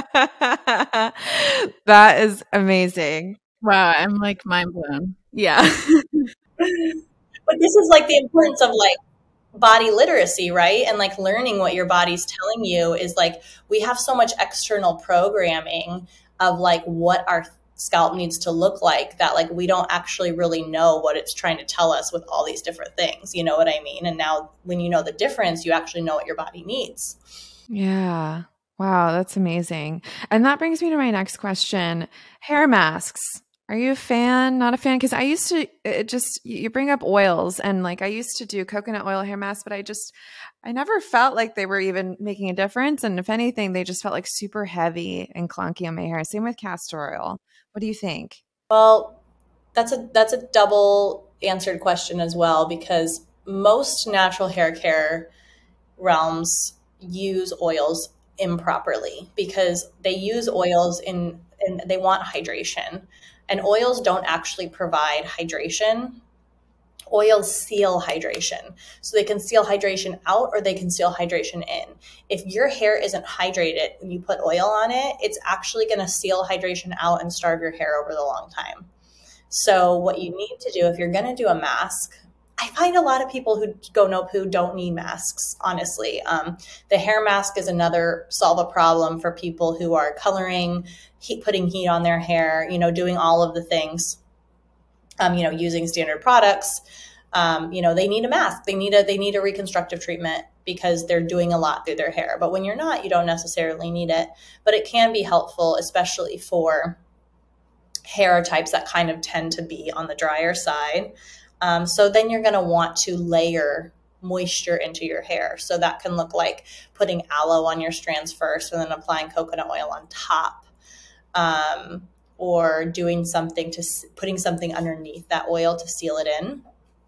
That is amazing. Wow, I'm like mind blown. Yeah. But this is like the importance of like body literacy, right? And like learning what your body's telling you is like, we have so much external programming of like what our scalp needs to look like that like we don't actually really know what it's trying to tell us with all these different things. You know what I mean? And now when you know the difference, you actually know what your body needs. Yeah. Wow, that's amazing. And that brings me to my next question. Hair masks. Are you a fan? Not a fan? Because I used to it just, you bring up oils, and like I used to do coconut oil hair masks, but I just, I never felt like they were even making a difference. And if anything, they just felt like super heavy and clunky on my hair. Same with castor oil. What do you think? Well, that's a, that's a double answered question as well, because most natural hair care realms use oils improperly because they use oils in, and they want hydration. And oils don't actually provide hydration. Oils seal hydration. So they can seal hydration out or they can seal hydration in. If your hair isn't hydrated when you put oil on it, it's actually going to seal hydration out and starve your hair over the long time. So what you need to do if you're going to do a mask, I find a lot of people who go no poo don't need masks, honestly. Um, the hair mask is another solve a problem for people who are coloring, heat, putting heat on their hair, you know, doing all of the things, um, you know, using standard products. Um, you know, they need a mask. They need a, they need a reconstructive treatment because they're doing a lot through their hair. But when you're not, you don't necessarily need it. But it can be helpful, especially for hair types that kind of tend to be on the drier side. Um, so then you're going to want to layer moisture into your hair. So that can look like putting aloe on your strands first and then applying coconut oil on top, um, or doing something to putting something underneath that oil to seal it in.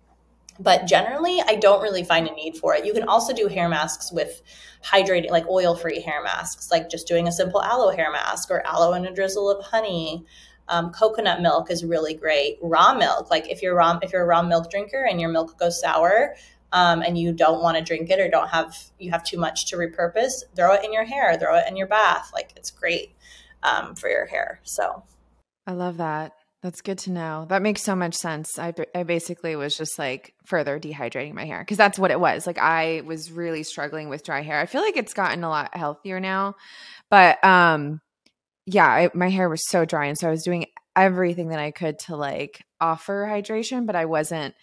But generally, I don't really find a need for it. You can also do hair masks with hydrating, like oil-free hair masks, like just doing a simple aloe hair mask or aloe and a drizzle of honey. Um, coconut milk is really great. Raw milk, like if you're raw, if you're a raw milk drinker and your milk goes sour, um, and you don't want to drink it or don't have, you have too much to repurpose, throw it in your hair, throw it in your bath. Like it's great um, for your hair. So I love that. That's good to know. That makes so much sense. I, I basically was just like further dehydrating my hair because that's what it was. Like I was really struggling with dry hair. I feel like it's gotten a lot healthier now, but um, yeah, I, my hair was so dry. And so I was doing everything that I could to like offer hydration, but I wasn't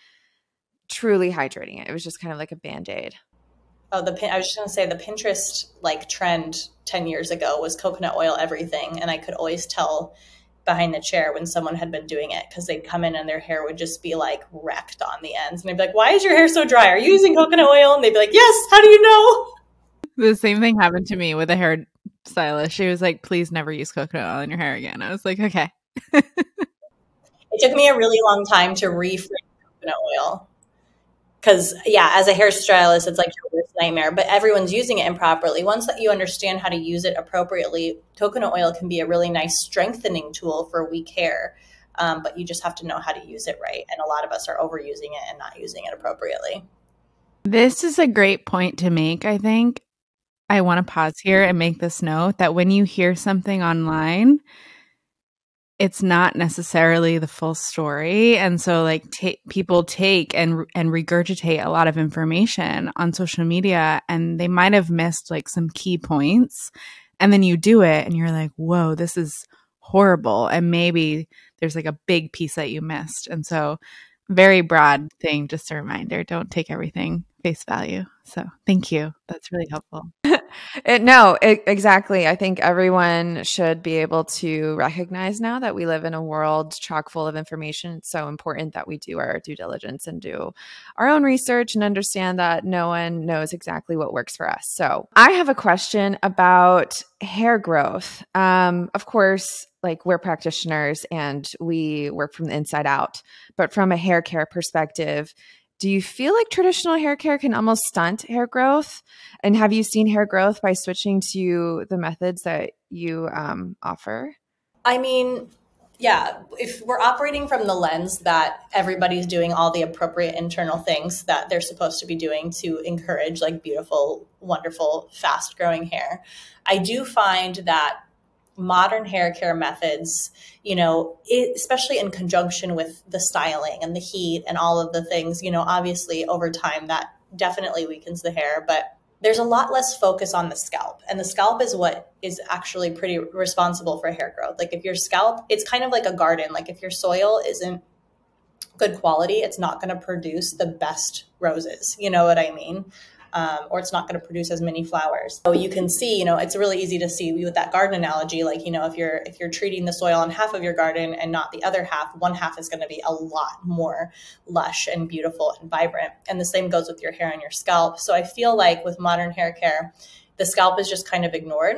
truly hydrating it. It was just kind of like a Band-Aid. Oh, the pin, I was just going to say the Pinterest like trend ten years ago was coconut oil everything. And I could always tell behind the chair when someone had been doing it because they'd come in and their hair would just be like wrecked on the ends. And they'd be like, why is your hair so dry? Are you using coconut oil? And they'd be like, yes, how do you know? The same thing happened to me with a hair stylist. She was like, please never use coconut oil in your hair again. I was like, okay. It took me a really long time to reframe coconut oil. Because, yeah, as a hairstylist, it's like your worst nightmare. But everyone's using it improperly. Once that you understand how to use it appropriately, coconut oil can be a really nice strengthening tool for weak hair. Um, but you just have to know how to use it right. And a lot of us are overusing it and not using it appropriately. This is a great point to make, I think. I want to pause here and make this note that when you hear something online, it's not necessarily the full story. And so like ta- people take and and regurgitate a lot of information on social media and they might have missed like some key points. And then you do it and you're like, whoa, this is horrible. And maybe there's like a big piece that you missed. And so very broad thing, just a reminder, don't take everything face value. So thank you. That's really helpful. It, no, it, exactly. I think everyone should be able to recognize now that we live in a world chock full of information. It's so important that we do our due diligence and do our own research and understand that no one knows exactly what works for us. So I have a question about hair growth. Um, of course, like we're practitioners and we work from the inside out, but from a hair care perspective, do you feel like traditional hair care can almost stunt hair growth? And have you seen hair growth by switching to the methods that you um, offer? I mean, yeah, if we're operating from the lens that everybody's doing all the appropriate internal things that they're supposed to be doing to encourage like beautiful, wonderful, fast growing hair, I do find that modern hair care methods, you know, it, especially in conjunction with the styling and the heat and all of the things, you know, obviously over time that definitely weakens the hair, but there's a lot less focus on the scalp. And the scalp is what is actually pretty responsible for hair growth. Like if your scalp, it's kind of like a garden. Like if your soil isn't good quality, it's not going to produce the best roses. You know what I mean? Um, or it's not going to produce as many flowers. So you can see, you know, it's really easy to see with that garden analogy. Like, you know, if you're if you're treating the soil on half of your garden and not the other half, one half is going to be a lot more lush and beautiful and vibrant. And the same goes with your hair and your scalp. So I feel like with modern hair care, the scalp is just kind of ignored.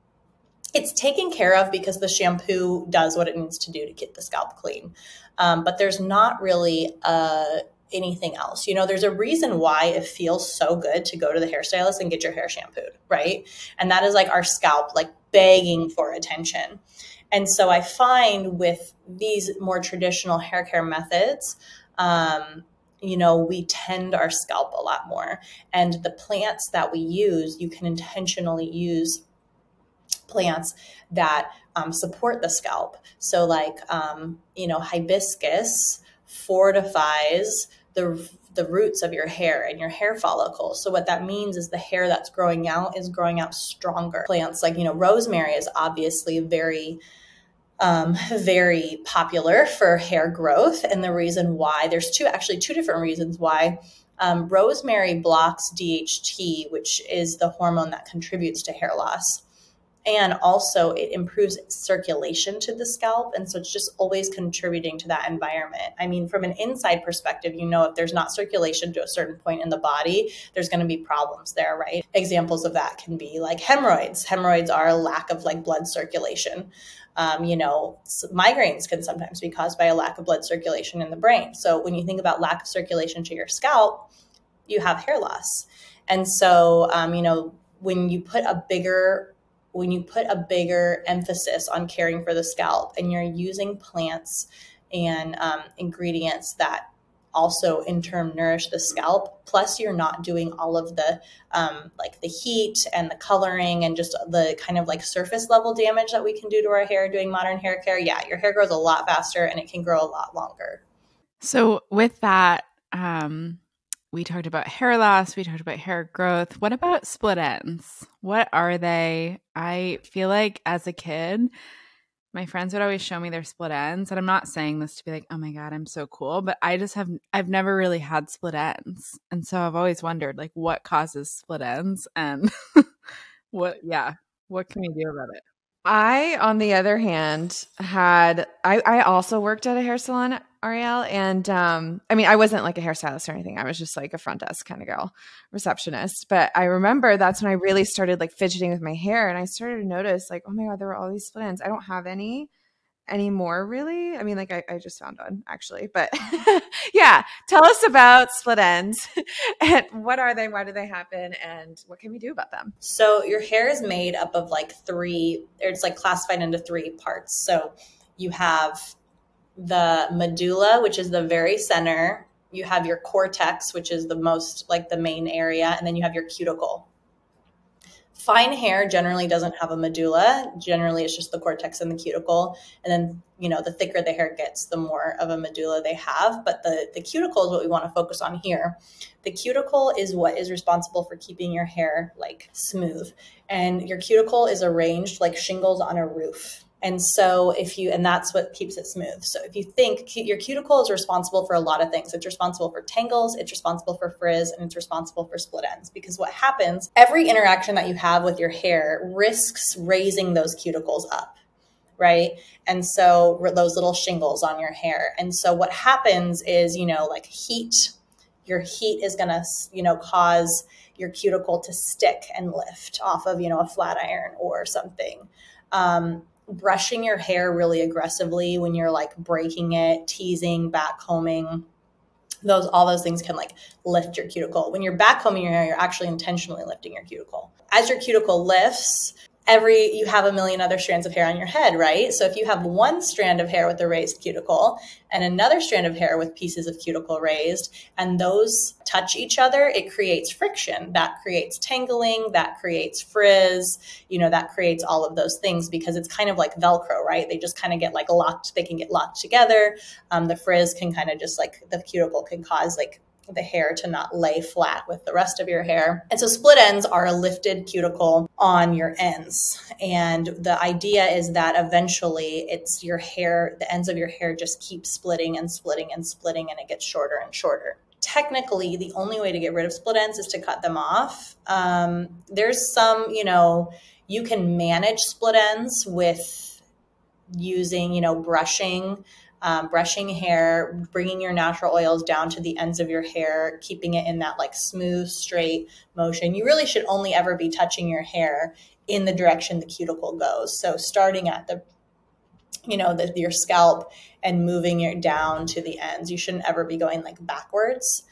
It's taken care of because the shampoo does what it needs to do to get the scalp clean. Um, but there's not really a anything else. You know, there's a reason why it feels so good to go to the hairstylist and get your hair shampooed, right? And that is like our scalp, like begging for attention. And so I find with these more traditional hair care methods, um, you know, we tend our scalp a lot more. And the plants that we use, you can intentionally use plants that um, support the scalp. So like, um, you know, hibiscus fortifies the the roots of your hair and your hair follicles. So what that means is the hair that's growing out is growing out stronger. Plants like, you know, rosemary is obviously very, um, very popular for hair growth. And the reason why, there's two, actually two different reasons why. Um, rosemary blocks D H T, which is the hormone that contributes to hair loss. And also it improves circulation to the scalp. And so it's just always contributing to that environment. I mean, from an inside perspective, you know, if there's not circulation to a certain point in the body, there's going to be problems there, right? Examples of that can be like hemorrhoids. Hemorrhoids are a lack of like blood circulation. Um, you know, migraines can sometimes be caused by a lack of blood circulation in the brain. So when you think about lack of circulation to your scalp, you have hair loss. And so, um, you know, when you put a bigger when you put a bigger emphasis on caring for the scalp and you're using plants and um, ingredients that also in turn nourish the scalp, plus you're not doing all of the um, like the heat and the coloring and just the kind of like surface level damage that we can do to our hair doing modern hair care, yeah, your hair grows a lot faster and it can grow a lot longer. So with that, um, we talked about hair loss. We talked about hair growth. What about split ends? What are they? I feel like as a kid, my friends would always show me their split ends. And I'm not saying this to be like, oh my God, I'm so cool. But I just have, I've never really had split ends. And so I've always wondered like what causes split ends and what, yeah, what can we do about it? I, on the other hand, had I, I also worked at a hair salon, Arielle, and um, I mean, I wasn't like a hairstylist or anything. I was just like a front desk kind of girl, receptionist. But I remember that's when I really started like fidgeting with my hair, and I started to notice like, oh my God, there were all these split ends. I don't have any anymore, really. I mean, like I, I just found one actually, but yeah. Tell us about split ends and what are they? Why do they happen? And what can we do about them? So your hair is made up of like three, or it's like classified into three parts. So you have the medulla, which is the very center. You have your cortex, which is the most like the main area. And then you have your cuticle. Fine hair generally doesn't have a medulla. Generally, it's just the cortex and the cuticle. And then, you know, the thicker the hair gets, the more of a medulla they have. But the, the cuticle is what we want to focus on here. The cuticle is what is responsible for keeping your hair like smooth. And your cuticle is arranged like shingles on a roof. And so if you, and that's what keeps it smooth. So if you think your cuticle is responsible for a lot of things, it's responsible for tangles, it's responsible for frizz, and it's responsible for split ends. Because what happens, every interaction that you have with your hair risks raising those cuticles up, right? And so those little shingles on your hair. And so what happens is, you know, like heat, your heat is going to, you know, cause your cuticle to stick and lift off of, you know, a flat iron or something. Um, brushing your hair really aggressively when you're like breaking it, teasing, back combing, those, all those things can like lift your cuticle. When you're back combing your hair, you're actually intentionally lifting your cuticle. As your cuticle lifts, every, you have a million other strands of hair on your head, right? So if you have one strand of hair with a raised cuticle and another strand of hair with pieces of cuticle raised, and those touch each other, it creates friction. That creates tangling, that creates frizz, you know, that creates all of those things because it's kind of like Velcro, right? They just kind of get like locked, they can get locked together. Um, the frizz can kind of just like, the cuticle can cause like the hair to not lay flat with the rest of your hair. And so split ends are a lifted cuticle on your ends. And the idea is that eventually it's your hair, the ends of your hair just keep splitting and splitting and splitting, and it gets shorter and shorter. Technically, the only way to get rid of split ends is to cut them off. Um, there's some, you know, you can manage split ends with using, you know, brushing, Um, brushing hair, bringing your natural oils down to the ends of your hair, keeping it in that like smooth, straight motion. You really should only ever be touching your hair in the direction the cuticle goes. So starting at the, you know, the, your scalp and moving it down to the ends. You shouldn't ever be going like backwards.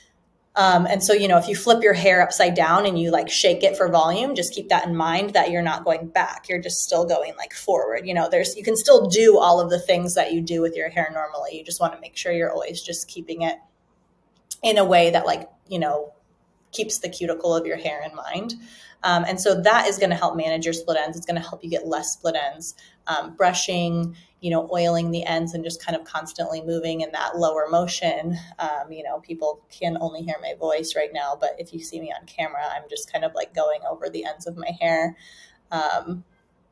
Um, and so, you know, if you flip your hair upside down and you like shake it for volume, just keep that in mind that you're not going back. You're just still going like forward. You know, there's, you can still do all of the things that you do with your hair normally. You just want to make sure you're always just keeping it in a way that like, you know, keeps the cuticle of your hair in mind. Um, and so that is going to help manage your split ends. It's going to help you get less split ends. Um, brushing, you know, oiling the ends and just kind of constantly moving in that lower motion. Um, you know, people can only hear my voice right now, but if you see me on camera, I'm just kind of like going over the ends of my hair. Um,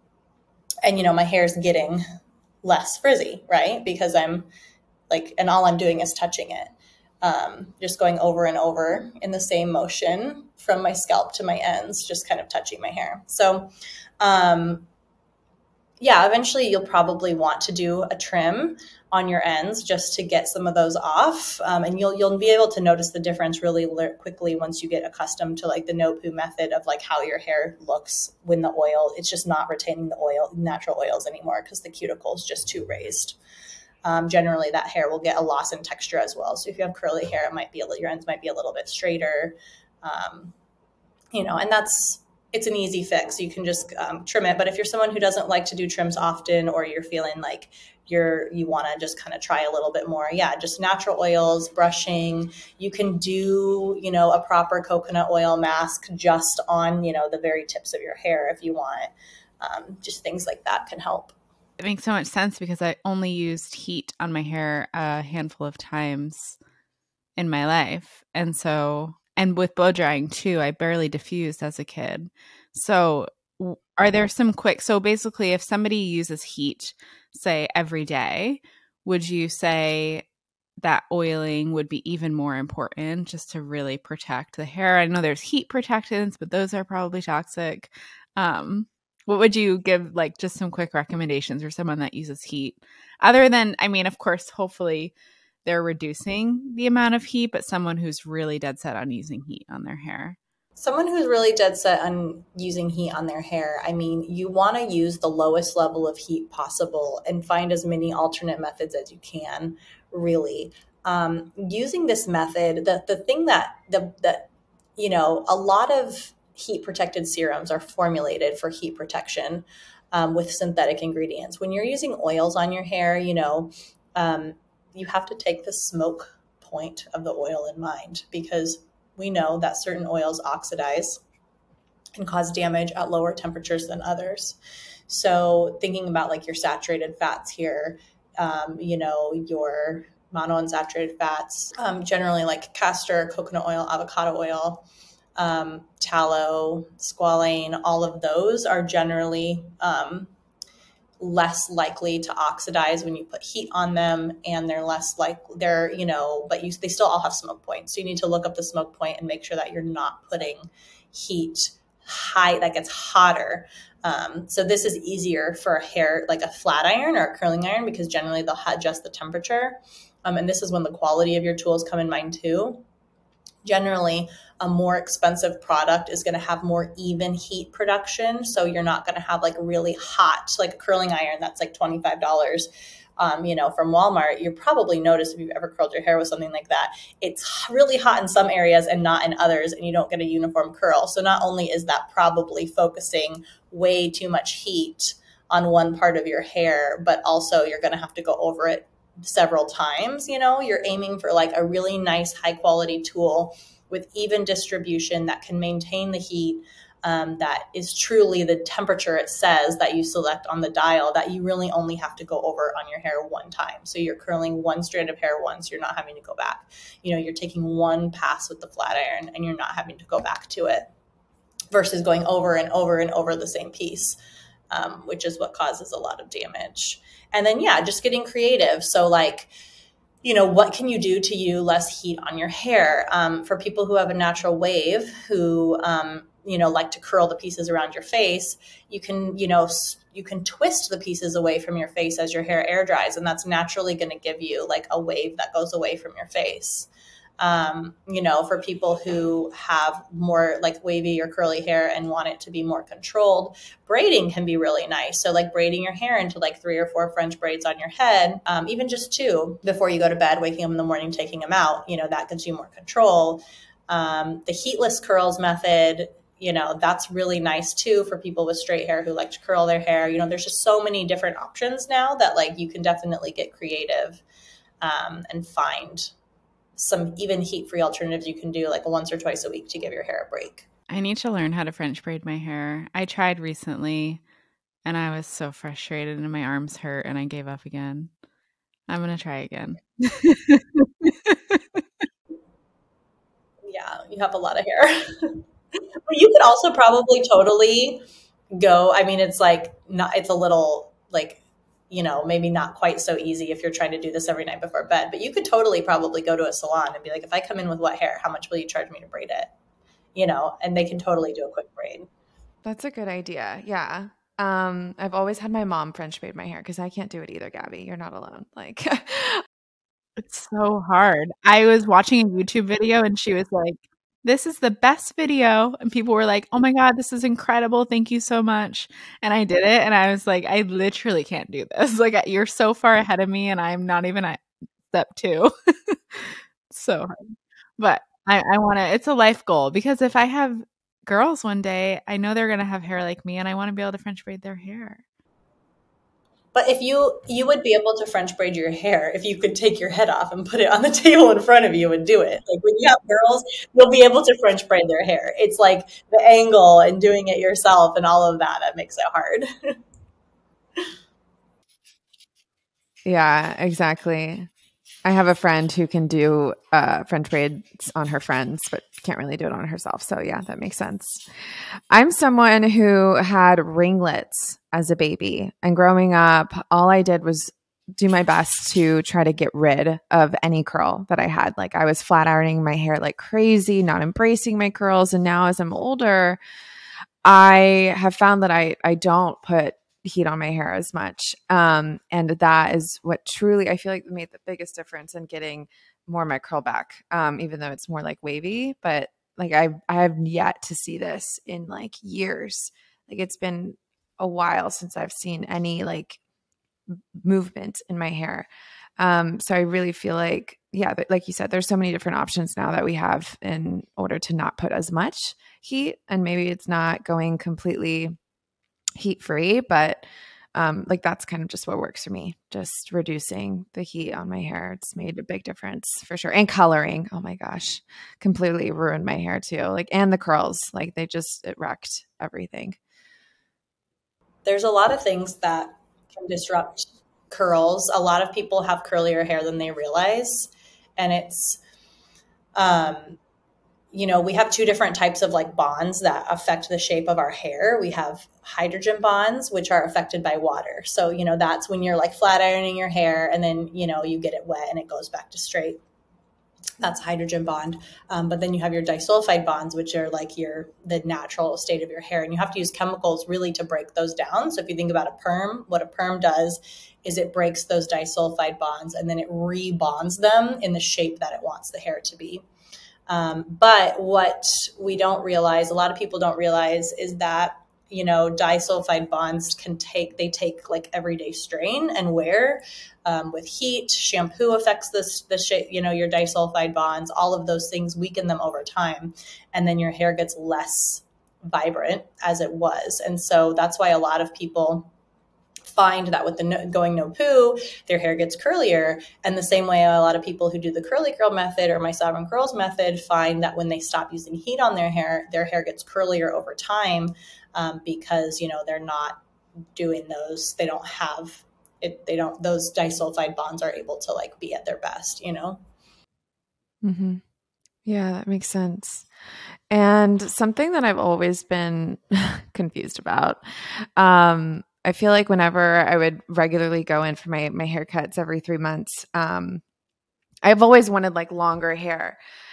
and, you know, my hair is getting less frizzy, right? Because I'm like, and all I'm doing is touching it. Um, just going over and over in the same motion from my scalp to my ends, just kind of touching my hair. So, um, yeah, eventually you'll probably want to do a trim on your ends just to get some of those off. Um, and you'll, you'll be able to notice the difference really quickly once you get accustomed to like the no poo method of like how your hair looks when the oil, it's just not retaining the oil, natural oils anymore because the cuticle is just too raised. Um, generally that hair will get a loss in texture as well. So if you have curly hair, it might be, a, your ends might be a little bit straighter, um, you know, and that's, it's an easy fix. You can just um, trim it. But if you're someone who doesn't like to do trims often, or you're feeling like you're, you want to just kind of try a little bit more, yeah, just natural oils, brushing. You can do, you know, a proper coconut oil mask just on, you know, the very tips of your hair if you want. Um, just things like that can help. It makes so much sense because I only used heat on my hair a handful of times in my life. And so, and with blow drying too, I barely diffused as a kid. So are there some quick, so basically if somebody uses heat, say every day, would you say that oiling would be even more important just to really protect the hair? I know there's heat protectants, but those are probably toxic. Um, What would you give, like, just some quick recommendations for someone that uses heat? Other than, I mean, of course, hopefully they're reducing the amount of heat, but someone who's really dead set on using heat on their hair. Someone who's really dead set on using heat on their hair, I mean, you want to use the lowest level of heat possible and find as many alternate methods as you can, really. Um, using this method, the, the thing that, the, that, you know, a lot of heat protected serums are formulated for heat protection um, with synthetic ingredients. When you're using oils on your hair, you know, um, you have to take the smoke point of the oil in mind, because we know that certain oils oxidize and cause damage at lower temperatures than others. So thinking about like your saturated fats here, um, you know, your monounsaturated fats, um, generally like castor, coconut oil, avocado oil, Um, tallow, squalane, all of those are generally um, less likely to oxidize when you put heat on them, and they're less like they're, you know, but you, they still all have smoke points. So you need to look up the smoke point and make sure that you're not putting heat high, that gets hotter. Um, so this is easier for a hair, like a flat iron or a curling iron, because generally they'll adjust the temperature. Um, and this is when the quality of your tools come in mind too. Generally, a more expensive product is going to have more even heat production. So you're not going to have like really hot, like a curling iron that's like twenty-five dollars, um, you know, from Walmart. You probably noticed if you've ever curled your hair with something like that, it's really hot in some areas and not in others, and you don't get a uniform curl. So not only is that probably focusing way too much heat on one part of your hair, but also you're going to have to go over it several times. You know, you're aiming for like a really nice high quality tool with even distribution that can maintain the heat, um, that is truly the temperature it says that you select on the dial, that you really only have to go over on your hair one time. So you're curling one strand of hair once, you're not having to go back. You know, you're taking one pass with the flat iron and you're not having to go back to it, versus going over and over and over the same piece, um, which is what causes a lot of damage. And then, yeah, just getting creative. So like, you know, what can you do to use less heat on your hair? Um, for people who have a natural wave, who, um, you know, like to curl the pieces around your face, you can, you know, you can twist the pieces away from your face as your hair air dries. And that's naturally going to give you like a wave that goes away from your face. Um, you know, for people who have more like wavy or curly hair and want it to be more controlled, braiding can be really nice. So like braiding your hair into like three or four French braids on your head, um, even just two before you go to bed, waking up in the morning, taking them out, you know, that gives you more control. Um, the heatless curls method, you know, that's really nice too for people with straight hair who like to curl their hair. You know, there's just so many different options now that like you can definitely get creative, um, and find some even heat-free alternatives you can do like once or twice a week to give your hair a break. I need to learn how to French braid my hair. I tried recently and I was so frustrated and my arms hurt and I gave up again. I'm going to try again. Yeah, you have a lot of hair. But you could also probably totally go, I mean, it's like not, it's a little like, you know, maybe not quite so easy if you're trying to do this every night before bed, but you could totally probably go to a salon and be like, if I come in with wet hair, how much will you charge me to braid it? You know, and they can totally do a quick braid. That's a good idea. Yeah. Um, I've always had my mom French braid my hair because I can't do it either, Gabby. You're not alone. Like, it's so hard. I was watching a YouTube video and she was like, this is the best video. And people were like, oh my God, this is incredible. Thank you so much. And I did it. And I was like, I literally can't do this. Like, you're so far ahead of me and I'm not even at step two. So hard. But I, I want to, it's a life goal, because if I have girls one day, I know they're going to have hair like me and I want to be able to French braid their hair. But if you, you would be able to French braid your hair if you could take your head off and put it on the table in front of you and do it. Like when you have girls, you'll be able to French braid their hair. It's like the angle and doing it yourself and all of that that makes it hard. yeah, exactly. I have a friend who can do uh, French braids on her friends, but can't really do it on herself. So yeah, that makes sense. I'm someone who had ringlets as a baby, and growing up, all I did was do my best to try to get rid of any curl that I had. Like I was flat ironing my hair like crazy, not embracing my curls. And now as I'm older, I have found that I, I don't put heat on my hair as much. Um, and that is what truly, I feel like made the biggest difference in getting more of my curl back. Um, even though it's more like wavy, but like I, I have yet to see this in like years. Like it's been a while since I've seen any like movement in my hair. Um, so I really feel like, yeah, like you said, there's so many different options now that we have in order to not put as much heat, and maybe it's not going completely heat free, but um, like that's kind of just what works for me. Just reducing the heat on my hair. It's made a big difference for sure. And coloring. Oh my gosh, completely ruined my hair too. Like, and the curls, like they just, it wrecked everything. There's a lot of things that can disrupt curls. A lot of people have curlier hair than they realize. And it's, um, you know, we have two different types of like bonds that affect the shape of our hair. We have hydrogen bonds, which are affected by water. So, you know, that's when you're like flat ironing your hair and then, you know, you get it wet and it goes back to straight. That's hydrogen bond. Um, but then you have your disulfide bonds, which are like your, the natural state of your hair. And you have to use chemicals really to break those down. So if you think about a perm, what a perm does is it breaks those disulfide bonds and then it rebonds them in the shape that it wants the hair to be. Um, but what we don't realize, a lot of people don't realize, is that, you know, disulfide bonds can take, they take like everyday strain and wear um, with heat. Shampoo affects this, the shape, you know, your disulfide bonds, all of those things weaken them over time. And then your hair gets less vibrant as it was. And so that's why a lot of people find that with the no, going no poo, their hair gets curlier. And the same way a lot of people who do the curly curl method or my sovereign curls method find that when they stop using heat on their hair, their hair gets curlier over time um, because, you know, they're not doing those, they don't have it, they don't, those disulfide bonds are able to like be at their best, you know? Mm-hmm. Yeah, that makes sense. And something that I've always been confused about, um, I feel like whenever I would regularly go in for my, my haircuts every three months, um, I've always wanted like longer hair.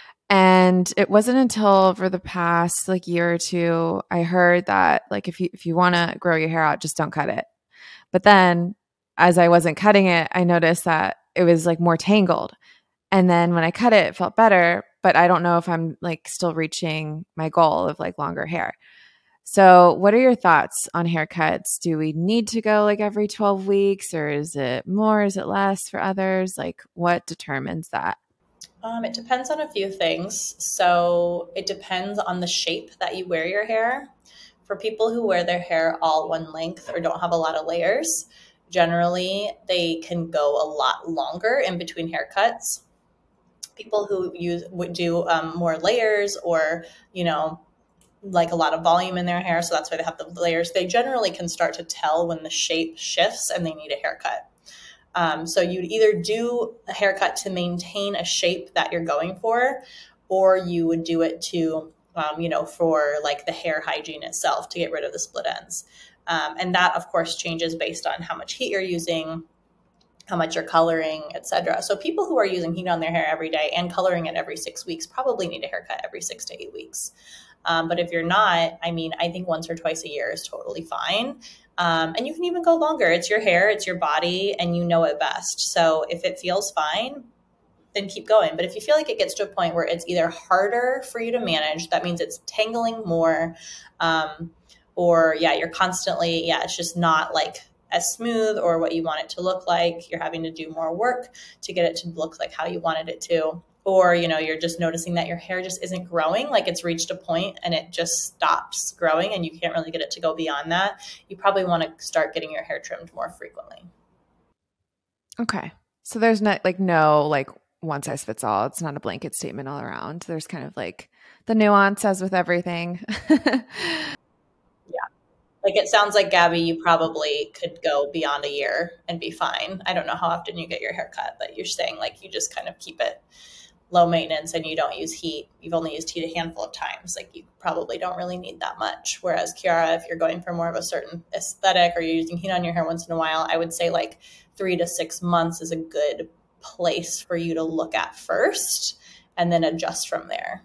And it wasn't until for the past like year or two, I heard that like, if you, if you want to grow your hair out, just don't cut it. But then as I wasn't cutting it, I noticed that it was like more tangled. And then when I cut it, it felt better, but I don't know if I'm like still reaching my goal of like longer hair. So what are your thoughts on haircuts? Do we need to go like every twelve weeks, or is it more? Is it less for others? Like what determines that? Um, it depends on a few things. So it depends on the shape that you wear your hair. For people who wear their hair all one length or don't have a lot of layers, generally they can go a lot longer in between haircuts. People who use would do um, more layers or, you know, like a lot of volume in their hair, so that's why they have the layers, they generally can start to tell when the shape shifts and they need a haircut. Um, so you'd either do a haircut to maintain a shape that you're going for, or you would do it to, um, you know, for like the hair hygiene itself to get rid of the split ends. Um, and that, of course, changes based on how much heat you're using, how much you're coloring, et cetera. So people who are using heat on their hair every day and coloring it every six weeks probably need a haircut every six to eight weeks. Um, but if you're not, I mean, I think once or twice a year is totally fine. Um, and you can even go longer. It's your hair, it's your body, and you know it best. So if it feels fine, then keep going. But if you feel like it gets to a point where it's either harder for you to manage, that means it's tangling more, um, or yeah, you're constantly, yeah, it's just not like as smooth or what you want it to look like. You're having to do more work to get it to look like how you wanted it to. Or, you know, you're just noticing that your hair just isn't growing, like it's reached a point and it just stops growing and you can't really get it to go beyond that. You probably want to start getting your hair trimmed more frequently. Okay. So there's not like no like one size fits all. It's not a blanket statement all around. There's kind of like the nuance as with everything. Yeah. Like it sounds like, Gabby, you probably could go beyond a year and be fine. I don't know how often you get your hair cut, but you're saying like you just kind of keep it low maintenance and you don't use heat. You've only used heat a handful of times. Like you probably don't really need that much. Whereas Kiara, if you're going for more of a certain aesthetic or you're using heat on your hair once in a while, I would say like three to six months is a good place for you to look at first and then adjust from there.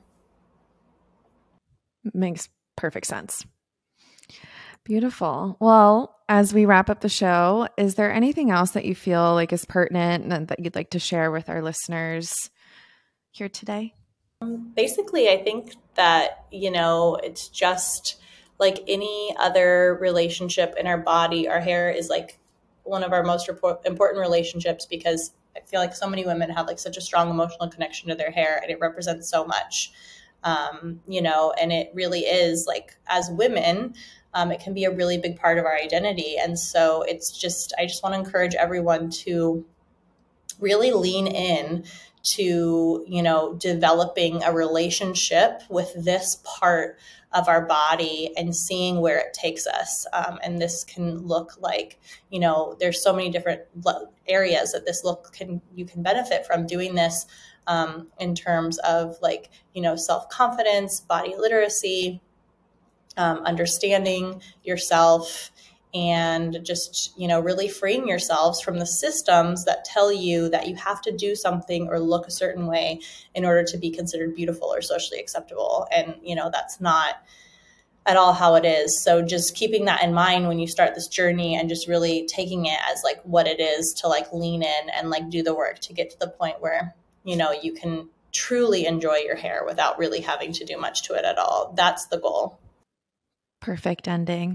Makes perfect sense. Beautiful. Well, as we wrap up the show, is there anything else that you feel like is pertinent and that you'd like to share with our listeners here today? Basically, I think that, you know, it's just like any other relationship in our body. Our hair is like one of our most important relationships because I feel like so many women have like such a strong emotional connection to their hair and it represents so much, um, you know, and it really is like as women, um, it can be a really big part of our identity. And so it's just, I just want to encourage everyone to really lean in to, you know, developing a relationship with this part of our body and seeing where it takes us. Um, and this can look like, you know, there's so many different areas that this look can, you can benefit from doing this um, in terms of like, you know, self-confidence, body literacy, um, understanding yourself, and just, you know, really freeing yourselves from the systems that tell you that you have to do something or look a certain way in order to be considered beautiful or socially acceptable. And, you know, that's not at all how it is. So just keeping that in mind when you start this journey, and just really taking it as like what it is to like lean in and like do the work to get to the point where, you know, you can truly enjoy your hair without really having to do much to it at all. That's the goal. Perfect ending.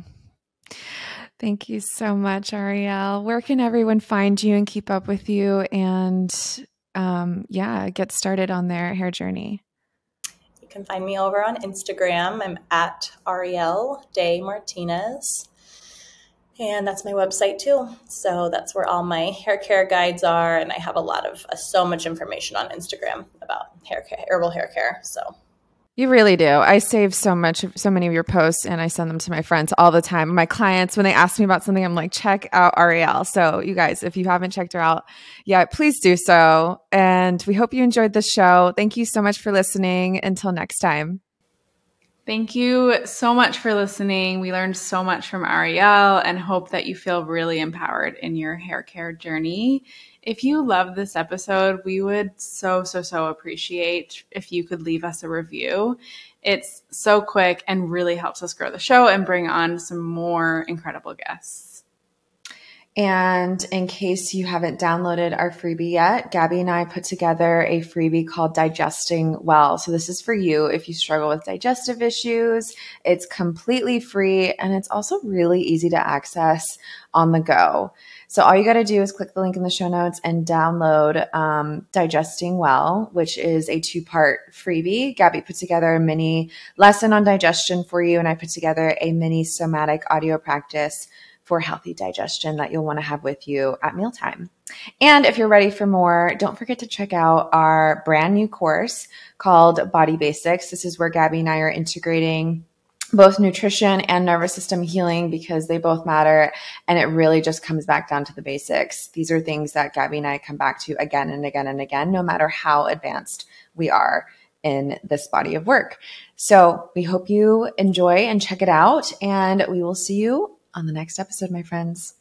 Thank you so much, Arielle. Where can everyone find you and keep up with you and, um, yeah, get started on their hair journey? You can find me over on Instagram. I'm at Arielle de Martinez. And that's my website too. So that's where all my hair care guides are. And I have a lot of, uh, so much information on Instagram about hair care, herbal hair care. So you really do. I save so much, so many of your posts, and I send them to my friends all the time. My clients, when they ask me about something, I'm like, check out Arielle. So you guys, if you haven't checked her out yet, please do so. And we hope you enjoyed the show. Thank you so much for listening. Until next time. Thank you so much for listening. We learned so much from Arielle and hope that you feel really empowered in your hair care journey. If you love this episode, we would so, so, so appreciate if you could leave us a review. It's so quick and really helps us grow the show and bring on some more incredible guests. And in case you haven't downloaded our freebie yet, Gabby and I put together a freebie called Digesting Well. So this is for you if you struggle with digestive issues. It's completely free, and it's also really easy to access on the go. So all you got to do is click the link in the show notes and download um, Digesting Well, which is a two-part freebie. Gabby put together a mini lesson on digestion for you, and I put together a mini somatic audio practice for healthy digestion that you'll want to have with you at mealtime. And if you're ready for more, don't forget to check out our brand new course called Body Basics. This is where Gabby and I are integrating both nutrition and nervous system healing, because they both matter, and it really just comes back down to the basics. These are things that Gabby and I come back to again and again and again, no matter how advanced we are in this body of work. So we hope you enjoy and check it out, and we will see you on the next episode, my friends.